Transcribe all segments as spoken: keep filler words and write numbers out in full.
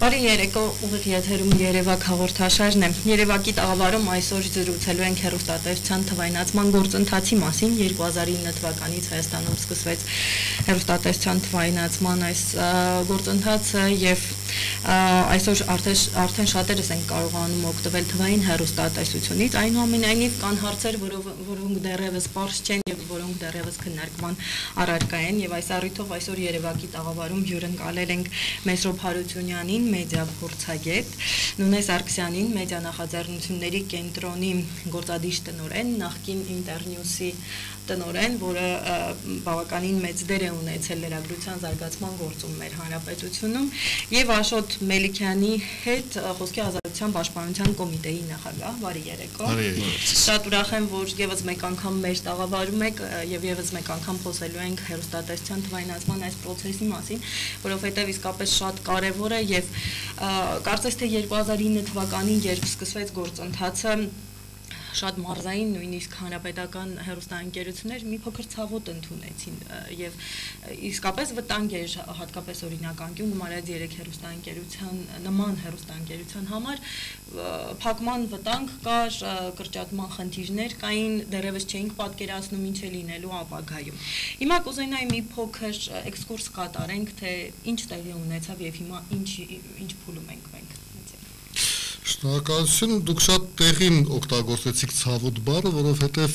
Բարի երեկո, ուղիղ եթերում Երևակ հաղորդաշարն է։ Երևակի տաղավարում այսօր զրուցելու ենք հեռուստատեսության թվայնացման գործընթացի մասին։ երկու հազար ինը թվականից Հայաստանում սկսվեց հեռուստատեսության թվայնացման այս գործընթացը եւ այսօր արդեն շատերս են կարողանում օգտվել թվային հեռուստատեսությունից, այնուամենայնիվ կան հարցեր, որոնք դեռևս պարզ չեն եւ որոնք դեռևս քննարկման առարկա են եւ այս առիթով այսօր Երևակի տաղավարում հյուրընկալել ենք Մեսրոբ Հարությունյանին, մեդիա փորձագետ, Նունե Սարգսյանին, մեդիա նախաձեռնությունների կենտրոնի գործադիր տնօրեն, նախկին Ինտերնյուսի տնօրեն, որը բավականին մեծ դեր է ունեցել լրագրության զարգացման գործում մեր հանրապետությունում, եւ Աշոտ Մելիքյանի հետ Խոսքի ազատության պաշտպանության կոմիտեի նախագահ։ Բարի երեկո։ Շատ ուրախ եմ, որ եւս մեկ անգամ մեր տաղավարում եք եւ եւս մեկ անգամ խոսելու ենք հեռուստատեսության թվայնացման այս process-ի մասին, որովհետեւ իսկապես շատ կարեւոր է եւ կարծես թե երկու հազար ինը թվականին, երբ սկսվեց գործընթացը, շատ մարզային նույնիսկ հանրապետական հեռուստաընկերություններ մի փոքր ցավոտ ընդունեցին եւ իսկապես վտանգ էր հատկապես օրինակ անկյուն Մարաձ երեք հեռուստաընկերության նման հեռուստաընկերության համար փակման վտանգ կար, կրճատման խնդիրներ կային, դեռևս չէինք պատկերացնում ինչ է լինելու ապագայում։ Հիմա կուզենայի մի փոքր էքսկուրս կատարենք, թե ինչ տեղի ունեցավ եւ հիմա ինչ ինչ փուլում ենք մենք։ Շնորհակալություն, դուք շատ տեղին օգտագործեցիք ցավոտ բառը, որովհետև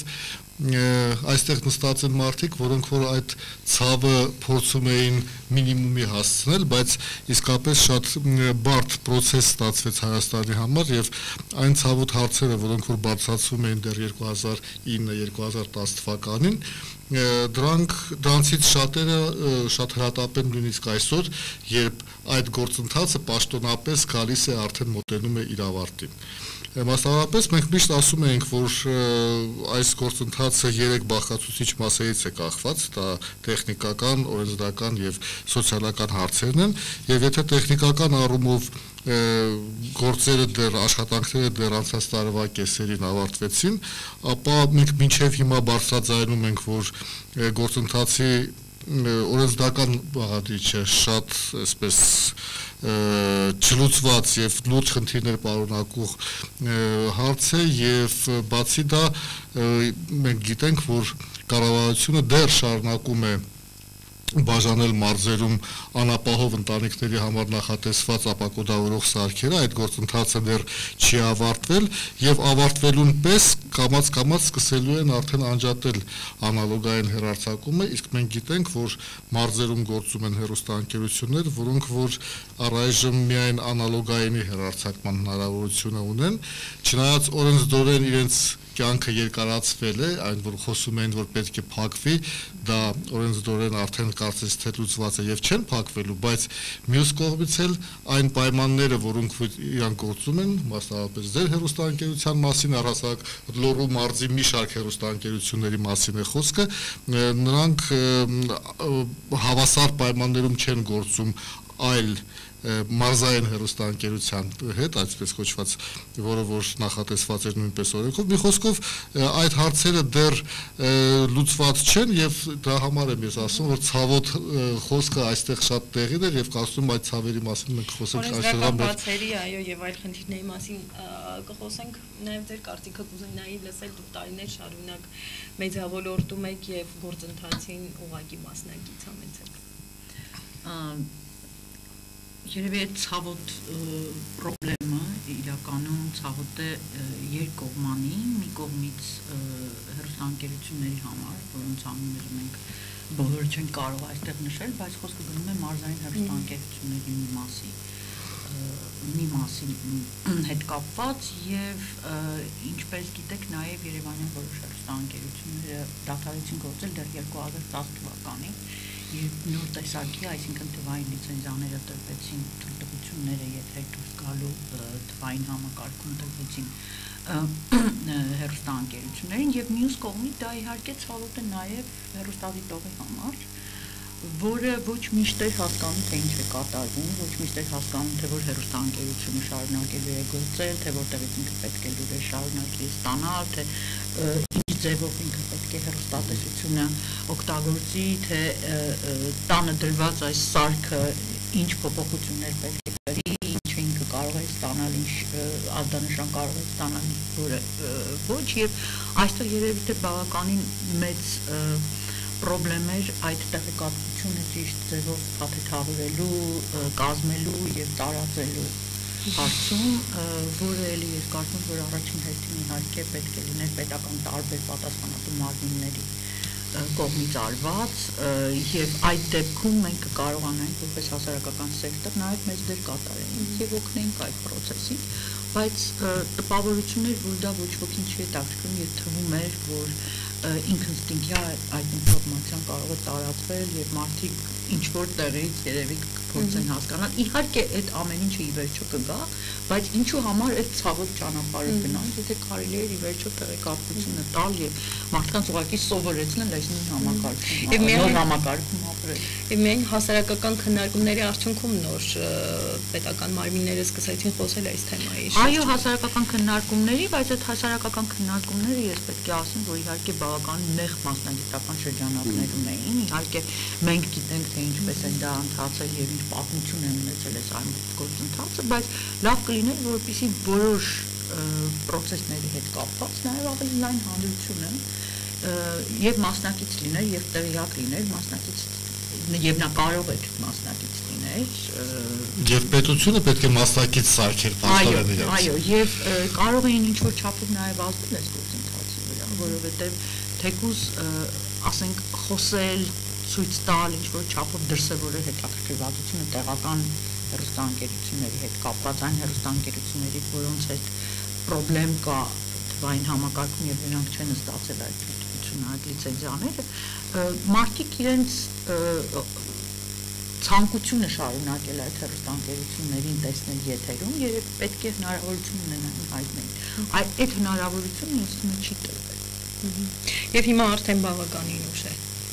այստեղ նստած են մարդիկ, որոնք որ այդ ցավը փորձում էին մինիմումի հասցնել, բայց իսկապես շատ բարդ process ստացվեց Հայաստանի համար եւ այն ցավոտ հարցերը, որոնք որ բարձրացվում էին դեռ երկու հազար ինը երկու հազար տասը թվականին, դրանք դրանցից շատերը շատ հրատապ են նույնիսկ այսօր, երբ այդ գործընթացը պաշտոնապես գալիս է արդեն մոտենում է իր ավարտին։ Մասնավորապես մենք միշտ ասում ենք, որ այս գործընթացը երեք բաղկացուցիչ մասերից է կախված, դա տեխնիկական, օրենսդրական եւ սոցիալական հարցերն են, եւ եթե տեխնիկական առումով գործերը դեռ աշխատանքները դեռ անցած տարվա կեսերին ավարտվեցին, ապա մենք մինչև հիմա բարձրաձայնում ենք, որ գործընթացի օրենսդրական բաղադրիչը շատ այսպես չլուծված եւ լուրջ խնդիրներ պարունակող հարց է եւ բացի դա մենք գիտենք, որ կառավարությունը դեռ շարունակում է բաժանել մարզերում անապահով ընտանիքների համար նախատեսված ապակոդավորող սարքերը, այդ գործընթացը դեռ չի ավարտվել եւ ավարտվելուն պես կամաց-կամաց սկսելու են արդեն անջատել անալոգային հեռարձակումը, իսկ մենք գիտենք, որ մարզերում գործում են հեռուստաընկերություններ, որոնք որ առայժմ միայն անալոգայինի հեռարձակման հնարավորությունը ունեն, չնայած օրենսդորեն իրենց կյանքը երկարացվել է, այն որ խոսում են, որ պետք է փակվի, դա օրենսդորեն արդեն կարծես թե լուծված է եւ չեն փակվելու, բայց մյուս կողմից էլ այն պայմանները, որոնք իրանք գործում են, մասնավորապես ձեր հեռուստաընկերության մասին, առհասարակ Լոռու մարզի մի շարք հեռուստաընկերությունների մասին է խոսքը, նրանք հավասար պայմաններում չեն գործում այլ մարզային հեռուստաընկերության հետ, այսպես կոչված, որը որ նախատեսված էր նույնպես օրենքով, մի խոսքով այդ հարցերը դեռ լուծված չեն եւ դրա համար եմ ես ասում, որ ցավոտ խոսքը այստեղ շատ տեղին էր եւ կարծում այդ ցավերի մասին մենք խոսենք այսօրվա բացերի, այո, եւ այլ խնդիրների մասին կխոսենք, նաեւ ձեր կարծիքը կուզենայի լսել, դուք տարիներ շարունակ մեդիա ոլորտում եք եւ գործընթացին ուղղակի մասնակից համեցեք։ Երևի այդ ցավոտ պրոբլեմը իրականում ցավոտ է երկկողմանի, մի կողմից հեռուստաընկերությունների համար, որոնց անունները մենք բոլորը չենք կարող այստեղ նշել, բայց խոսքը գնում է մարզային հեռուստաընկերությունների մի մասի մի մասի հետ կապված եւ ինչպես գիտեք նաեւ Երևանյան որոշ հեռուստաընկերությունները դադարեցին գործել դեռ երկու հազար տասը թվականին եւ նոր տեսակի, այսինքն թվային լիցենզիաները տրվեցին, թույլտվությունները եթե դուրս գալու թվային համակարգում տրվեցին հեռուստաընկերություններին եւ մյուս կողմից դա իհարկե ցավոտ է նաեւ հեռուստադիտողի համար, որը ոչ միշտ է հասկանում, թե ինչ է կատարվում, ոչ միշտ է հասկանում, թե որ հեռուստաընկերությունը շարունակելու է գործել, թե որտեղից ինքը պետք է լուրեր շարունակի ստանալ, թե ինչ ձևով ինքը պետք է հեռուստատեսությունը օգտագործի, թե տանը դրված այս սարքը ինչ փոփոխություններ պետք է կրի, ինչ կարող է ստանալ, ինչ ազդանշան կարող է ստանալ, որը ոչ, եւ այստեղ երևի թե բավականին մեծ պրոբլեմ էր այդ տեղեկատվությունը ճիշտ ձևով փաթեթավորելու, կազմելու եւ տարածելու հարցում, որը էլի ես կարծում որ առաջին հերթին իհարկե պետք է լիներ պետական տարբեր պատասխանատու մարմինների կողմից արված եւ այդ դեպքում մենք կկարողանանք որպես հասարակական սեկտոր նաեւ մեծ դեր կատարենք եւ օգնենք այդ process-ին, բայց տպավորություններ, որ դա ոչ ոքին չի հետաքրքրում եւ թվում էր, որ ինքնստինքյա այդ ինֆորմացիան կարող է տարածվել եւ մարդիկ ինչ որ տեղից երևի փորձեն հասկանալ։ Իհարկե այդ ամեն ինչը ի վերջո կգա, բայց ինչու համար այդ ցավոտ ճանապարհը գնալ, եթե կարելի է ի վերջո տեղեկատվությունը տալ եւ մարդկանց ուղղակի սովորեցնել այս նույն համակարգում, եւ նոր համակարգում ապրել։ Եվ միայն հասարակական քննարկումների արդյունքում նոր պետական մարմինները սկսեցին խոսել այս թեմայի շուրջ։ Այո, հասարակական քննարկումների, բայց այդ հասարակական քննարկումները ես պետք է ասեմ, որ իհարկե բավական նեղ մասնագիտական շրջանակներում էին։ Իհարկե մենք գիտենք թե ինչպես են դա ընթացել եւ ինչ պատմություն են ունեցել այս այն գործընթացը, բայց լավ կլիներ, որպեսզի որոշ process-ների հետ կապված նաեւ ավելի լայն հանդրությունը եւ մասնակից լիներ եւ տեղյակ լիներ մասնակից եւ նա կարող է մասնակից լիներ եւ պետությունը պետք է մասնակից սարքեր պաշտոններ իրենց։ Այո, եւ կարող էին ինչ որ չափով նաեւ ազդել այս գործընթացի վրա, որովհետեւ թեկուզ ասենք խոսել, ցույց տալ, ինչ որ չափով դրսևորել հետաքրքրվածությունը տեղական հեռուստաընկերությունների հետ կապված այն հեռուստաընկերությունների, որոնց հետ պրոբլեմ կա թվային համակարգում եւ նրանք չեն ստացել այդ այդ լիցենզիաները, մարդիկ իրենց ցանկությունը շարունակել այդ հեռուստաընկերություններին տեսնել եթերում, երբ պետք է հնարավորություն ունենան հայտնել։ Այդ այդ հնարավորությունը ինձ թվում է չի տրվել։ Եվ հիմա արդեն բավականին ուշ է։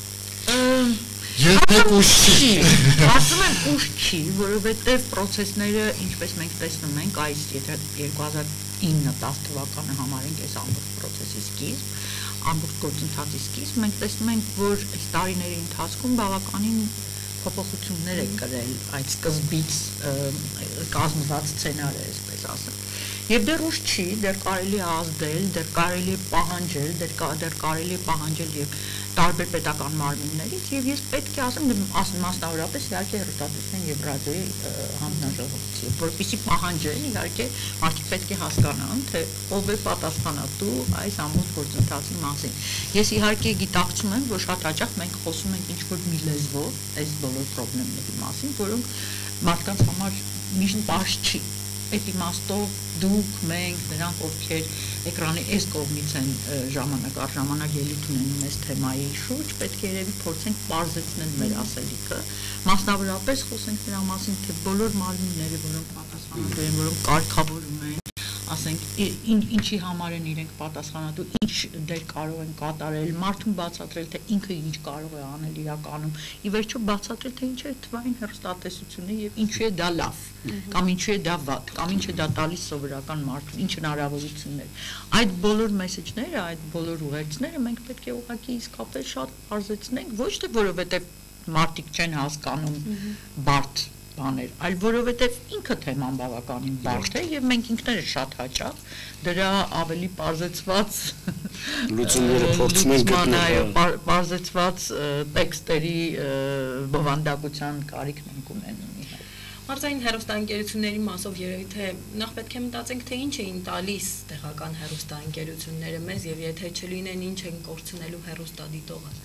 Երբեք ուշ չի։ Ասում եմ ուշ չի, որովհետև process-ները, ինչպես մենք տեսնում ենք, այս եթե երկու հազար ինը դաս թվականը համարենք այս ամբողջ process-ի սկիզբ, ամբողջ գործընթացի սկիզբ, մենք տեսնում ենք, որ այս տարիների ընթացքում բավականին փոփոխություններ է կրել այդ սկզբից կազմված սցենարը, այսպես ասեմ։ Եվ դեռ ուշ չի, դեռ կարելի է ազդել, դեռ կարելի է պահանջել, դեռ դեռ կարելի է պահանջել եւ տարբեր պետական մարմիններից եւ ես պետք է ասեմ մասնավորապես իհարկե հեռուստատեսության եւ ռադիոյի հանձնաժողովից, որպեսզի պահանջեն իհարկե մարդիկ պետք է հասկանան, թե ով է պատասխանատու այս ամբողջ գործընթացի մասին։ Ես իհարկե գիտակցում եմ, որ շատ հաճախ մենք խոսում ենք ինչ-որ մի լեզվով այս բոլոր խնդիրների մասին, որոնք մարդկանց համար միշտ պարզ չի։ Այդ իմաստով դուք, մենք, նրանք, ովքեր էկրանի այս կողմից են ժամանակ առ ժամանակ ելույթ ունենում այս թեմայի շուրջ, պետք է երևի փորձենք պարզեցնել մեր ասելիքը, մասնավորապես խոսենք նրա մասին, թե բոլոր մարմինները, որոնք պատասխանատու են, որոնք կարգավորում են, ասենք ինչի համար են իրենք պատասխանատու, ինչ դեր կարող են կատարել, մարդուն բացատրել, թե ինքը ինչ կարող է անել իրականում, ի վերջո բացատրել, թե ինչ է թվային հեռուստատեսությունը եւ ինչու է դա լավ, կամ ինչու է դա վատ, կամ ինչ է դա տալիս սովորական մարդուն, ինչ հնարավորություններ։ Այդ բոլոր մեսեջները, այդ բոլոր ուղերձները մենք պետք է ուղղակի իսկապես շատ բարձրացնենք, ոչ թե որովհետեւ մարդիկ չեն հասկանում բարդ բաներ, այլ որովհետև ինքը թեման բավականին բարդ է եւ մենք ինքներս շատ հաճախ դրա ավելի բարձրացված լուծումները փորձում ենք գտնել, բարձրացված տեքստերի բովանդակության կարիքն ենք ունենում։ Մարզային հեռուստաընկերությունների մասով երևի թե նախ պետք է մտածենք, թե ինչ էին տալիս տեղական հեռուստաընկերությունները մեզ եւ եթե չլինեն ինչ են կորցնելու հեռուստադիտողը։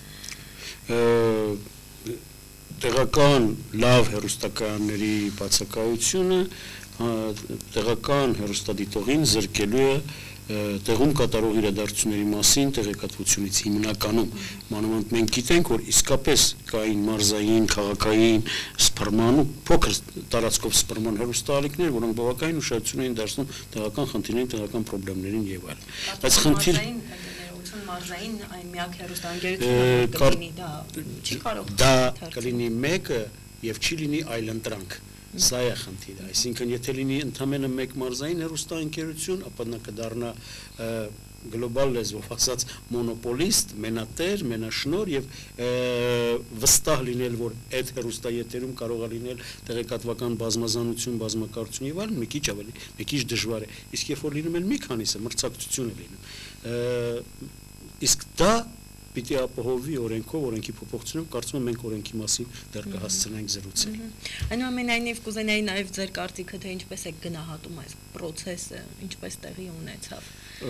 Տեղական լավ հեռուստակայանների բացակայությունը տեղական հեռուստադիտողին զրկելու է տեղում կատարող իրադարձությունների մասին տեղեկատվությունից հիմնականում մանավանդ մենք գիտենք որ իսկապես կային մարզային, քաղաքային սպառման ու փոքր տարածքով սպառման հեռուստաալիքներ, որոնք բավականին ուշադրություն էին դարձնում տեղական խնդիրներին, տեղական խնդիրներին եւ այլն։ Բայց խնդիր մարզային այն միակ հեռուստաընկերությունը կլինի դա չի կարող դա կլինի մեկը եւ չի լինի այլընտրանք սա է խնդիրը այսինքն եթե լինի ընդամենը մեկ մարզային հեռուստաընկերություն ապա նա կդառնա գլոբալ լեզվով ասած մոնոպոլիստ, մենատեր, մենաշնոր եւ վստահ լինել, որ այդ հեռուստաեթերում կարող է լինել տեղեկատվական բազմազանություն, բազմակարծություն եւ այլն, մի քիչ ավելի, մի քիչ դժվար է։ Իսկ երբ որ լինում են մի քանիսը, մրցակցություն է լինում։ Իսկ դա պիտի ապահովի օրենքով, օրենքի փոփոխությունով, կարծում եմ մենք օրենքի մասին դեռ կհասցնենք զրուցել։ Այնուամենայնիվ կուզենայի նաև ձեր կարծիքը, թե ինչպես է գնահատում այս process-ը, ինչպես տեղի ունեցավ։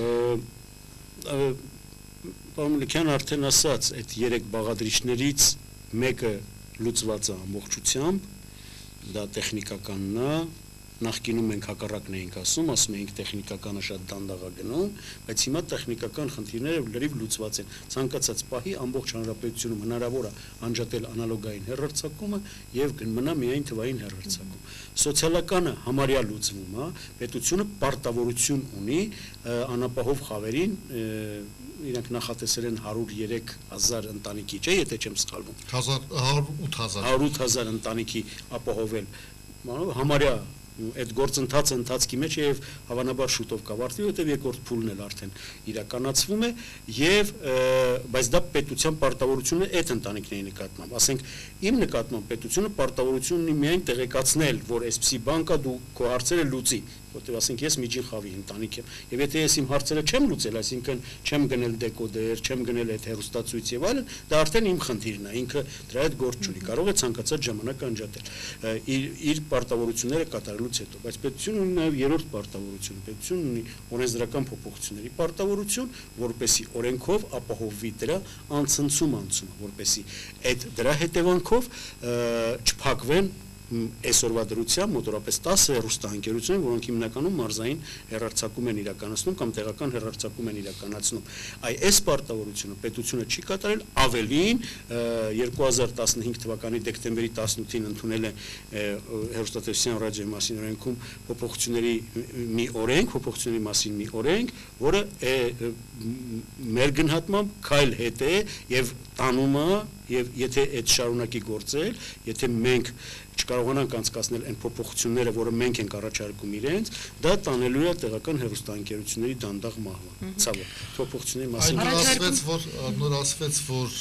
Պարոն Մելիքյան արդեն ասաց, այդ երեք բաղադրիչներից մեկը լուծված է ամբողջությամբ, դա տեխնիկականն է, նախկինում մենք հակառակն էինք ասում, ասում էինք տեխնիկականը շատ դանդաղ է գնում, բայց հիմա տեխնիկական խնդիրները լրիվ լուծված են։ Ցանկացած պահի ամբողջ հանրապետությունում հնարավոր է անջատել անալոգային հեռարձակումը եւ կմնա միայն թվային հեռարձակում։ Սոցիալականը համարյա լուծվում է, պետությունը պարտավորություն ունի անապահով խավերին, իրանք նախատեսել են հարյուր երեք հազար ընտանիքի, չէ, եթե չեմ սխալվում։ հարյուր ութ հազար ընտանիքի ապահովել, համարյա այդ գործընթացը ընթացքի մեջ է եւ հավանաբար շուտով կավարտվի, որտեղ երկրորդ փուլն էլ արդեն իրականացվում է եւ բայց դա պետության պարտավորությունը է այդ ընտանիքների նկատմամբ, ասենք իմ նկատմամբ պետությունը պարտավորություն ունի միայն տեղեկացնել, որ այսպիսի բան կա, դու քո հարցերը լուծի, որտեղ ասենք ես միջին խավի ընտանիք եմ եւ եթե ես իմ հարցերը չեմ լուծել, այսինքն չեմ գնել դեկոդեր, չեմ գնել այդ հեռուստացույց եւ այլն, դա արդեն իմ խնդիրն է, ինքը դրա հետ գործ չունի, կարող է ցանկացած ժամանակ անջատել իր իր պարտավորությունները կատարելուց հետո, բայց պետությունը ունի նաեւ երրորդ պարտավորություն, պետությունը ունի օրենսդրական փոփոխությունների պարտավորություն, որպեսի օրենքով ապահովվի դրա անցնցում անցումը, որպեսի այդ դրա հետևանքով չփակվեն այսօրվա դրությամբ մոտորապես տասը հեռուստաընկերություններ, որոնք հիմնականում մարզային հեռարձակում են իրականացնում կամ տեղական հեռարձակում են իրականացնում։ Այ այս պարտավորությունը պետությունը չի կատարել, ավելին երկու հազար տասնհինգ թվականի դեկտեմբերի տասնութին ընդունել է հեռուստատեսության ռադիոյի մասին օրենքում փոփոխությունների մի օրենք, փոփոխությունների մասին մի օրենք, որը մեր գնահատմամբ քայլ հետ է եւ տանում է եւ եթե այդ շարունակի գործել, եթե մենք չկարողանանք անցկացնել այն փոփոխությունները, որը մենք ենք առաջարկում իրենց, դա տանելու է տեղական հեռուստաընկերությունների դանդաղ մահվան։ Ցավոք, փոփոխությունների մասին նոր ասվեց, որ նոր ասվեց, որ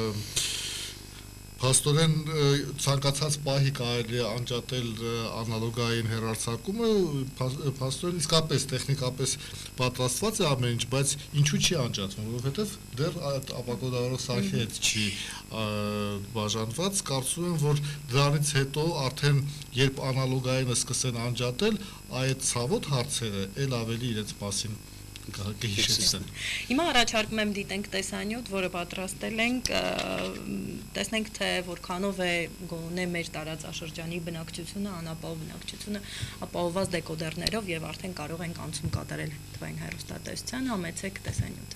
փաստորեն ցանկացած պահի կարելի է անջատել անալոգային հեռարձակումը, փաստորեն իսկապես տեխնիկապես պատրաստված է ամեն ինչ, բայց ինչու չի անջատվում, որովհետև դեռ այդ ապակոդավորող սարքի հետ չի բաժանված, կարծում եմ, որ դրանից հետո արդեն երբ անալոգայինը սկսեն անջատել, այդ ցավոտ հարցերը ել ավելի իրենց մասին կհիշեցնեն։ Հիմա առաջարկում եմ դիտենք տեսանյութ, որը պատրաստել ենք, տեսնենք թե որքանով է գոնե մեր տարածաշրջանի բնակչությունը, անապահով բնակչությունը ապահովված դեկոդերներով եւ արդեն կարող ենք անցում կատարել թվային հեռուստատեսության, համեցեք տեսանյութը։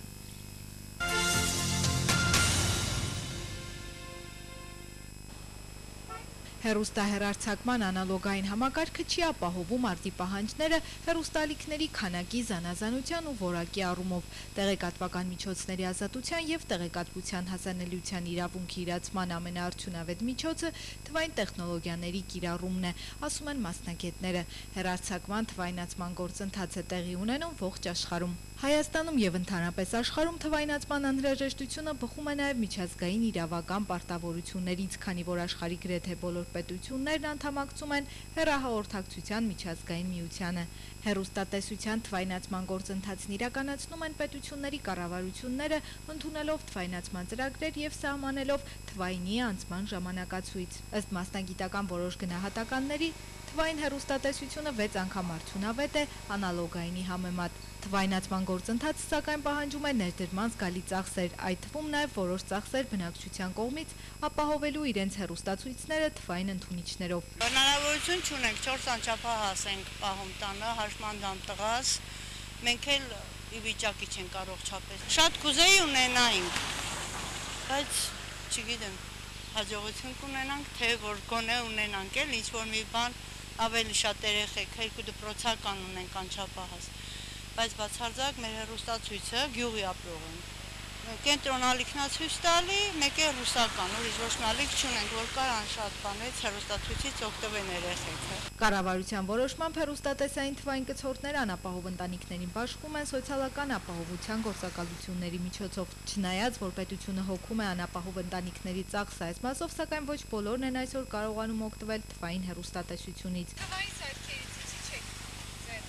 Հեռուստահեռարձակման անալոգային համակարգը չի ապահովում արտի պահանջները հեռուստալիքների քանակի, զանազանության ու որակի առումով, տեղեկատվական միջոցների ազատության եւ տեղեկատվության հասանելիության իրավունքի իրացման ամենաարդյունավետ միջոցը թվային տեխնոլոգիաների կիրառումն է, ասում են մասնագետները։ Հեռարձակման թվայնացման գործընթաց է տեղի ունենում ողջ աշխարհում։ Հայաստանում եւ ընդհանրապես աշխարհում թվայնացման անհրաժեշտությունը բխում է նաեւ միջազգային իրավական պարտավորություններից, քանի որ աշխարհի գրեթե բոլոր պետություններն անդամակցում են հեռահաղորդակցության միջազգային միությանը։ Հեռուստատեսության թվայնացման գործընթացն իրականացնում են պետությունների կառավարությունները, ընդունելով թվայնացման ծրագրեր եւ սահմանելով թվայինի անցման ժամանակացույց։ Ըստ մասնագիտական որոշ գնահատականների, թվային հեռուստատեսությունը վեց անգամ արդյունավետ է անալոգայինի համեմատ։ Թվայնացման գործընթացը սակայն պահանջում է ներդրման զգալի ծախսեր, այդ թվում նաև որոշ ծախսեր բնակչության կողմից ապահովելու իրենց հեռուստացույցները թվային ընդունիչներով։ Հնարավորություն չունենք, չորս անչափահաս ենք պահում տանը, հաշմանդամ տղաս, մենք էլ ի վիճակի չենք կարող չափել։ Շատ կուզեի ունենայինք, բայց չգիտեմ, հաջողություն կունենանք, թե որ գոնե ունենանք էլ ինչ-որ մի բան ավելի շատ երեխեք, երկու դպրոցական ունենք անչափահաս, բայց բացարձակ մեր հեռուստացույցը գյուղի ապրող են, կենտրոնալիքնացույց տալի, մեկ է ռուսական, ուրիշ ոչ մի ալիք չունենք, որ կարան շատ բաներից հեռուստացույցից օգտվեն երեխեքը։ Կառավարության որոշմամբ հեռուստատեսային թվային կցորդներ անապահով ընտանիքներին բաշխում են սոցիալական ապահովության գործակալությունների միջոցով։ Չնայած, որ պետությունը հոգում է անապահով ընտանիքների ծախսը այս մասով, սակայն ոչ բոլորն են այսօր կարողանում օգտվել թվային հեռուստատեսությունից։ Թվային սարքերից ի՞նչ եք ձեռք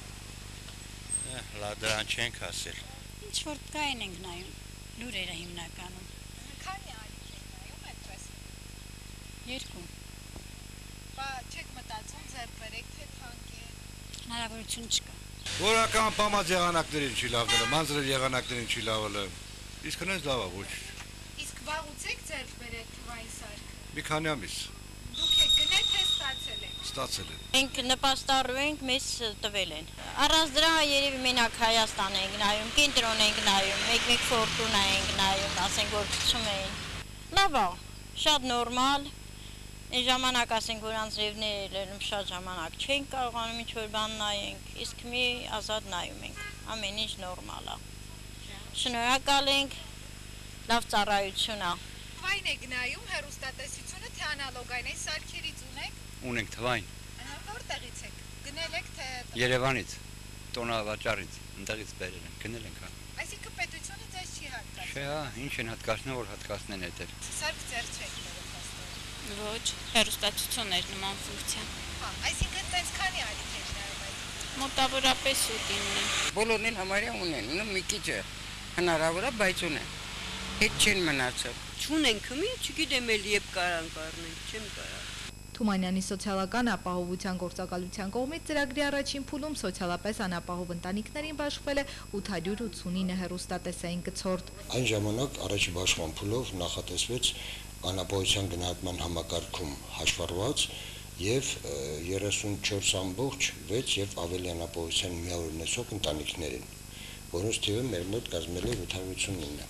բերում։ Լավ, դրան չենք ասել։ Ինչ որ կային ենք նայում, լուրերը հիմնականում։ Քանի ալիք եք նայում այդպես։ Երկու։ Բա չեք մտածում ձեռք բերեք, թե թանկ է։ Հնարավորություն չկա։ Որական պամած եղանակներին չի լավելը, մանձրել եղանակներին չի լավելը։ Իսկ հնես լավ է, ոչ։ Իսկ վաղուց եք ձեռք բերեք թվային սարքը։ Մի քանի ամիս Դուք եք գնել, թե ստացել եք։ ստացել են։ Մենք նպաստառու ենք, մեզ տվել են։ Առանց դրա երևի մենակ Հայաստան ենք նայում, կենտրոն ենք նայում, մեկ-մեկ ֆորտունա ենք նայում, ասենք որ գցում էին։ Լավ է, շատ նորմալ։ Այն ժամանակ ասենք որ անձրևներ ելնում շատ ժամանակ չենք կարողանում ինչ որ բան նայենք, իսկ մի ազատ նայում ենք։ Ամեն ինչ նորմալ է։ Շնորհակալ ենք, լավ ծառայություն է։ Թվային եք նայում հեռուստատեսությունը, թե անալոգային այն սարքերից ունեք։ Ունենք թվային։ Որտեղից եք։ Գնել եք, թե Երևանից, տոնավաճառից, ընդեղից բերել են, գնել ենք։ Այսինքն պետությունը ձեզ չի հատկացնում։ Չէ, հա, ինչ են հատկացնում, որ հատկացնեն էդ։ Սարք ձեռք չեք բերել փաստորեն։ Ոչ, հեռուստացություններ նման ֆունկցիա։ Հա, այսինքն տենց քանի ալիք եք նայում այդ։ Մոտավորապես ութինն է։ Բոլորն էլ համարյա ունեն, ու մի քիչ հնարավոր է, բայց ունեն։ Հետ չեն մնացել։ Չունենք մի, չգիտեմ էլ երբ կարան կառնենք, չեմ կարա։ Թումանյանի սոցիալական ապահովության գործակալության կողմից ծրագրի առաջին փուլում սոցիալապես անապահով ընտանիքներին բաշխվել է ութ հարյուր ութսունինը հեռուստատեսային կցորդ։ Այն ժամանակ առաջի բաշխման փուլով նախատեսվեց անապահովության գնահատման համակարգում հաշվառված եւ երեսունչորս ամբողջ վեց եւ ավելի անապահովության միավոր ունեցող ընտանիքներին, որոնց թիվը մեր մոտ կազմել է ութ հարյուր ութսունինը։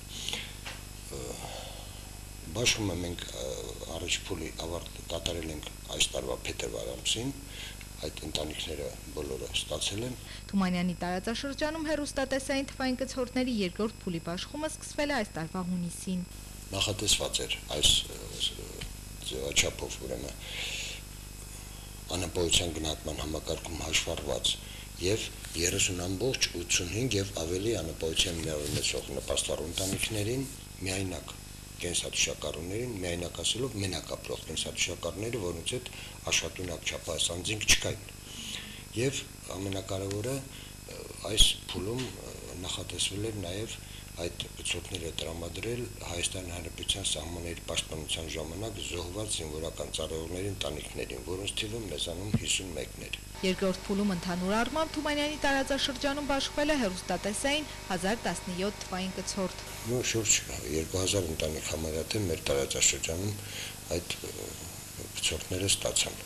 Բաշխումը մենք առաջի փուլի ավարտ կատարել ենք այս տարվա փետրվար ամսին, այդ ընտանիքները բոլորը ստացել են։ Թումանյանի տարածաշրջանում հեռուստատեսային թվային կցորդների երկրորդ փուլի բաշխումը սկսվել է այս տարվա հունիսին։ Նախատեսված էր այս ձևաչափով ուրեմն անապահովության գնահատման համակարգում հաշվառված եւ երեսուն ամբողջ ութսունհինգ եւ ավելի անապահովության միավոր ունեցող նպաստառու ընտանիքներին միայնակ կենսաթշակառուներին, միայնակ ասելով մենակ ապրող կենսաթշակառուները, որոնց հետ աշխատունակ չափահաս անձինք չկային։ Եվ ամենակարևորը այս փուլում նախատեսվել էր նաև այդ կցորդները տրամադրել Հայաստանի Հանրապետության սահմանների պաշտպանության ժամանակ զոհված զինվորական ծառայողների ընտանիքներին, որոնց թիվը մեզանում հիսունմեկն էր։ Երկրորդ փուլում ընդհանուր առմամբ Թումանյանի տարածաշրջանում բաշխվել է հեռուստատեսային հազար տասնյոթ թվային կցորդ։ Նո շուրջ երկու հազար ընտանիք համարյա մեր տարածաշրջանում այդ կցորդները ստացան։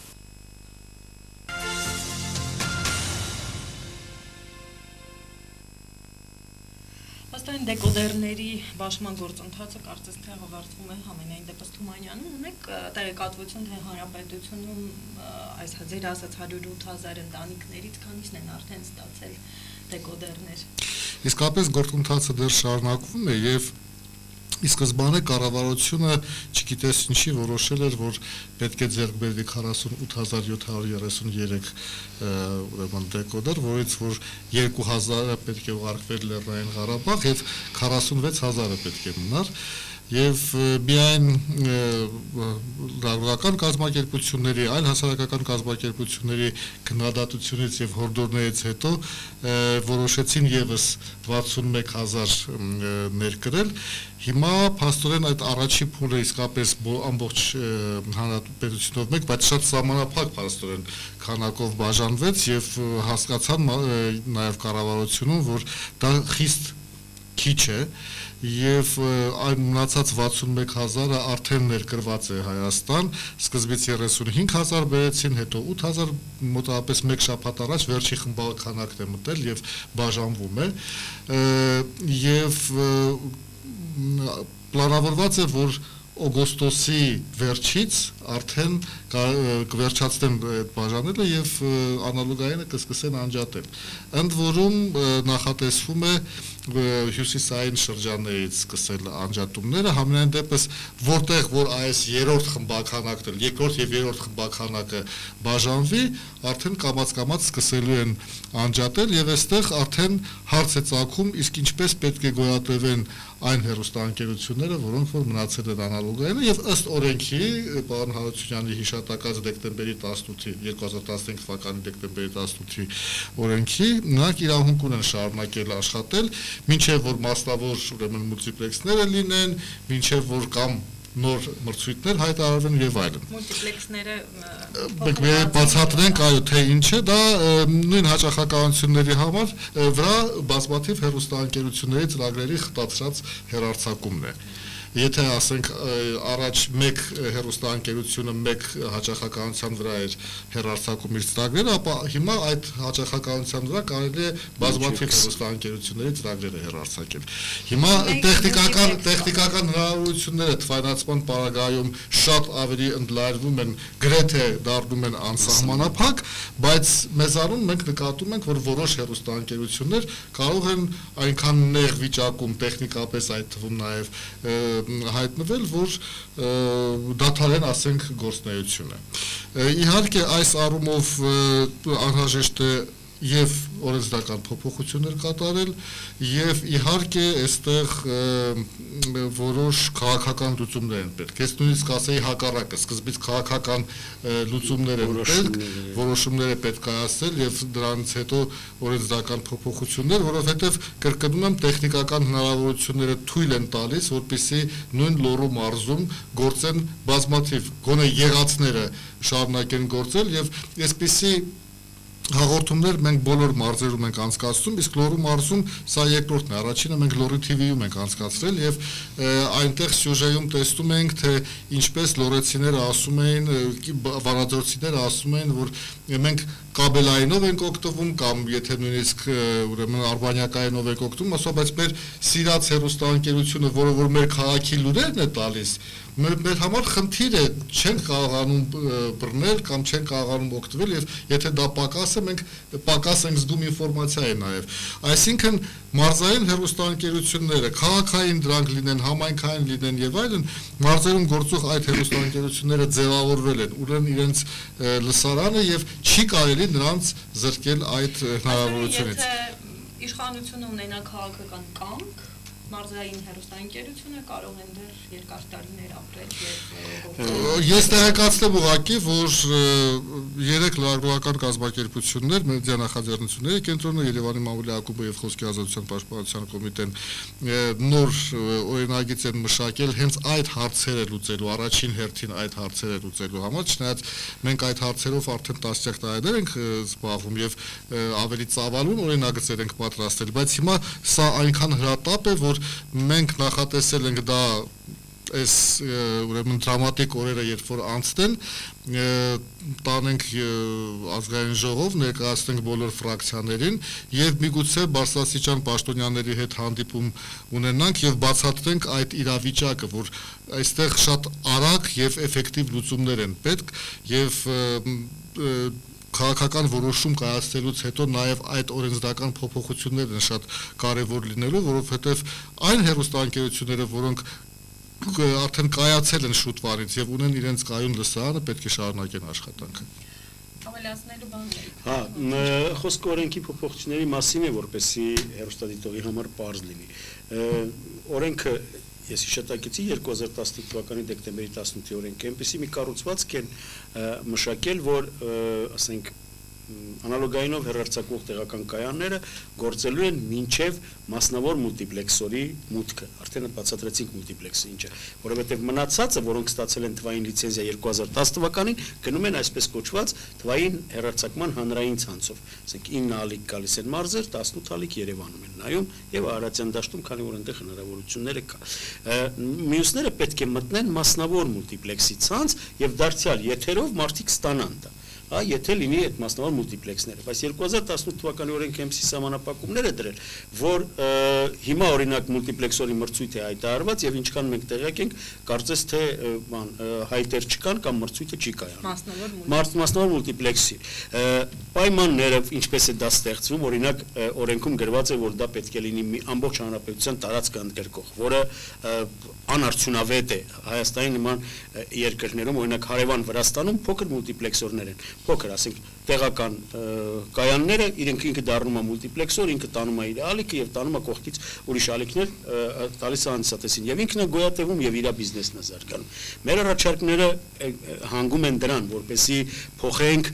Աստային դեկոդերների բաշխման գործընթացը կարծես թե ավարտվում է համենայն դեպս Թումանյանում, ունեք տեղեկատվություն, թե հանրապետությունում այս ձեր ասած հարյուր ութ հազար ընտանիքներից քանիսն են արդեն ստացել դեկոդերներ։ Իսկապես գործընթացը դեռ շարունակվում է եւ ի սկզբանե կառավարությունը չգիտես ինչի որոշել էր, որ պետք է ձեռք բերվի քառասունութ հազար յոթ հարյուր երեսուներեք ուրեմն դեկոդեր, որից որ երկու հազարը պետք է ուղարկվեր Լեռնային Ղարաբաղ եւ քառասունվեց հազարը պետք է մնար եւ միայն լրագրական կազմակերպությունների, այլ հասարակական կազմակերպությունների քննադատությունից եւ հորդորներից հետո որոշեցին եւս վաթսունմեկ հազար ներկրել։ Հիմա փաստորեն այդ առաջի փուլը իսկապես ամբողջ հանրապետությունով մեկ, բայց շատ սահմանափակ փաստորեն քանակով բաժանվեց եւ հասկացան նաեւ կառավարությունում, որ դա խիստ քիչ է եւ այն մնացած վաթսունմեկ հազարը արդեն ներկրված է Հայաստան, սկզբից երեսունհինգ հազար բերեցին, հետո ութ հազար, մոտավորապես մեկ շաբաթ առաջ վերջի խմբականակն է մտել եւ բաժանվում է եւ պլանավորված է, որ օգոստոսի վերջից արդեն կվերջացնեն այդ բաժանելը եւ անալոգայինը կսկսեն անջատել։ Ընդ որում նախատեսվում է հյուսիսային շրջաններից սկսել անջատումները, համենայն դեպս որտեղ որ այս երրորդ խմբականակն, երկրորդ եւ երրորդ խմբականակը բաժանվի, արդեն կամաց-կամաց սկսելու են անջատել եւ այստեղ արդեն հարց է ծագում, իսկ ինչպես պետք է գոյատևեն այն հեռուստաընկերությունները, որոնք որ մնացել են անալոգայինը եւ ըստ օրենքի պարոն Հարությունյանի հիշատակած դեկտեմբերի տասնութի երկու հազար տասնհինգ թվականի դեկտեմբերի տասնութի օրենքի նրանք իրավունք ունեն շարունակել աշխատել, մինչեւ որ մասնավոր ուրեմն մուլտիպլեքսները լինեն, մինչեւ որ կամ նոր մրցույթներ հայտարարվեն եւ այլն։ Մուլտիպլեքսները մենք բացատրենք այո թե ինչ է դա նույն հաճախականությունների համար վրա բազմաթիվ հեռուստաընկերությունների ծրագրերի խտացրած հեռարձակումն է։ Եթե ասենք առաջ մեկ հեռուստաընկերությունը մեկ հաճախականության վրա էր հեռարձակում իր ծրագրերը, ապա հիմա այդ հաճախականության վրա կարելի է բազմաթիվ հեռուստաընկերությունների ծրագրերը հեռարձակել։ Հիմա տեխնիկական տեխնիկական հնարավորությունները թվայնացման պարագայում շատ ավելի ընդլայնվում են, գրեթե դառնում են անսահմանափակ, բայց մեզանում մենք նկատում ենք, որ որոշ հեռուստաընկերություններ կարող են այնքան նեղ վիճակում տեխնիկապես այդ թվում նաև հայտնվել, որ դադարեն ասենք գործնեությունը։ Իհարկե այս առումով անհրաժեշտ է եւ օրենսդրական փոփոխություններ կատարել եւ իհարկե այստեղ որոշ քաղաքական լուծումներ են պետք։ Ես նույնիսկ ասեի հակառակը, սկզբից քաղաքական լուծումներ են պետք, որոշումներ է պետք կայացնել եւ դրանից հետո օրենսդրական փոփոխություններ, որովհետեւ կրկնում եմ տեխնիկական հնարավորությունները թույլ են տալիս, որպեսզի նույն Լոռու մարզում գործեն բազմաթիվ գոնե եղածները շարունակեն գործել եւ այսպիսի հաղորդումներ մենք բոլոր մարզերում ենք անցկացնում, իսկ Լոռու մարզում սա երկրորդն է, առաջինը մենք Լոռի թի վի-ում ենք անցկացրել եւ այնտեղ սյուժեում տեսնում ենք, թե ինչպես լոռեցիները ասում էին, վանաձորցիները ասում էին, որ մենք կաբելայինով ենք օգտվում կամ եթե նույնիսկ ուրեմն արբանյակայինով ենք օգտվում, ասա բայց մեր սիրած հեռուստաընկերությունը, որը որ մեր քաղաքի լուրերն է տալիս, մեր, մեր համար խնդիր է, չենք կարողանում բռնել կամ չենք կարողանում օգտվել եւ եթե դա պակաս է, մենք պակաս ենք զգում ինֆորմացիայի նաեւ։ Այսինքն մարզային հեռուստաընկերությունները, քաղաքային դրանք լինեն, համայնքային լինեն եւ այլն, մարզերում գործող այդ հեռուստաընկերությունները ձևավորվել են, ուրեմն իրենց լսարանը եւ չի կարելի նրանց զրկել այդ հնարավորությունից։ Եթե իշխանությունը ունենա քաղաքական կամք, մարզային հեռուստաընկերությունը կարող են դեռ երկար տարիներ ապրել եւ Ես տեղեկացնեմ ուղղակի, որ երեք լրագրողական կազմակերպություններ, մեդիա նախաձեռնությունների կենտրոնը, Երևանի մամուլի ակումբը եւ Խոսքի ազատության պաշտպանության կոմիտեն նոր օրինագիծ են մշակել հենց այդ հարցերը լուծելու, առաջին հերթին այդ հարցերը լուծելու համար, չնայած մենք այդ հարցերով արդեն տասնյակ տարիներ ենք զբաղվում եւ ավելի ծավալուն օրինագծեր ենք պատրաստել, բայց հիմա սա այնքան հրատապ է, որ մենք նախատեսել ենք դա այս ուրեմն դրամատիկ օրերը երբ որ անցնեն տանենք ազգային ժողով ներկայացնենք բոլոր ֆրակցիաներին եւ միգուցե բարձրաստիճան պաշտոնյաների հետ հանդիպում ունենանք եւ բացատրենք այդ իրավիճակը, որ այստեղ շատ արագ եւ էֆեկտիվ լուծումներ են պետք եւ քաղաքական որոշում կայացնելուց հետո նաև այդ օրենսդրական փոփոխություններն են շատ կարևոր լինելու, որովհետև այն հեռուստաընկերությունները, որոնք արդեն կայացել են շուտ վարից եւ ունեն իրենց կայուն լսարանը, պետք է շարունակեն աշխատանքը։ Ավելացնելու բաներ։ Հա, խոսքը օրենքի փոփոխությունների մասին է, որպեսզի հեռուստադիտողի համար պարզ լինի։ Օրենքը Ես հիշատակեցի երկու հազար տասնհինգ թվականի դեկտեմբերի տասնութի օրենքը այնպեսի մի կառուցվածք են մշակել, որ ասենք անալոգայինով հեռարձակվող տեղական կայանները գործելու են մինչև մասնավոր մուլտիպլեքսորի մուտքը, արդեն բացատրեցինք մուլտիպլեքսը ինչ է, որովհետև մնացածը, որոնք ստացել են թվային լիցենզիա երկու հազար տասը թվականին, գնում են այսպես կոչված թվային հեռարձակման հանրային ցանցով, ասենք ինը ալիք գալիս են մարզեր, տասնութ ալիք Երևանում են նայում եւ Արարատյան դաշտում, քանի որ այնտեղ հնարավորությունները կա։ Մյուսները պետք է մտնեն մասնավոր մուլտիպլեքսի ցանց եւ դարձյալ եթերով մարդիկ ստանան դա։ հա, եթե լինի այդ մասնավոր մուլտիպլեքսները, բայց երկու հազար տասնութ թվականի օրենքեմսի սահմանափակումներ է դրել, որ հիմա օրինակ մուլտիպլեքսորի մրցույթ է հայտարարված եւ ինչքան մենք տեղյակ ենք, կարծես թե բան հայտեր չկան կամ մրցույթը չի կայանում։ Մասնավոր մուլտիպլեքսի պայմանները ինչպես է դա ստեղծվում, օրինակ օրենքում գրված է, որ դա պետք է լինի մի ամբողջ հանրապետության տարածքը ընդգրկող, որը անարդյունավետ է Հայաստանի նման երկրներում, օրինակ հարևան Վրաստանում փոքր մուլտիպլեքսորներ են, փոքր, ասենք տեղական կայանները իրենք ինքը դառնում է մուլտիպլեքսոր, ինքը տանում է իր ալիքը եւ տանում է կողքից ուրիշ ալիքներ տալիս է հանդիսատեսին եւ ինքն է գոյատևում եւ իր բիզնեսն է զարգանում։ Մեր առաջարկները հանգում են դրան, որպեսզի փոխենք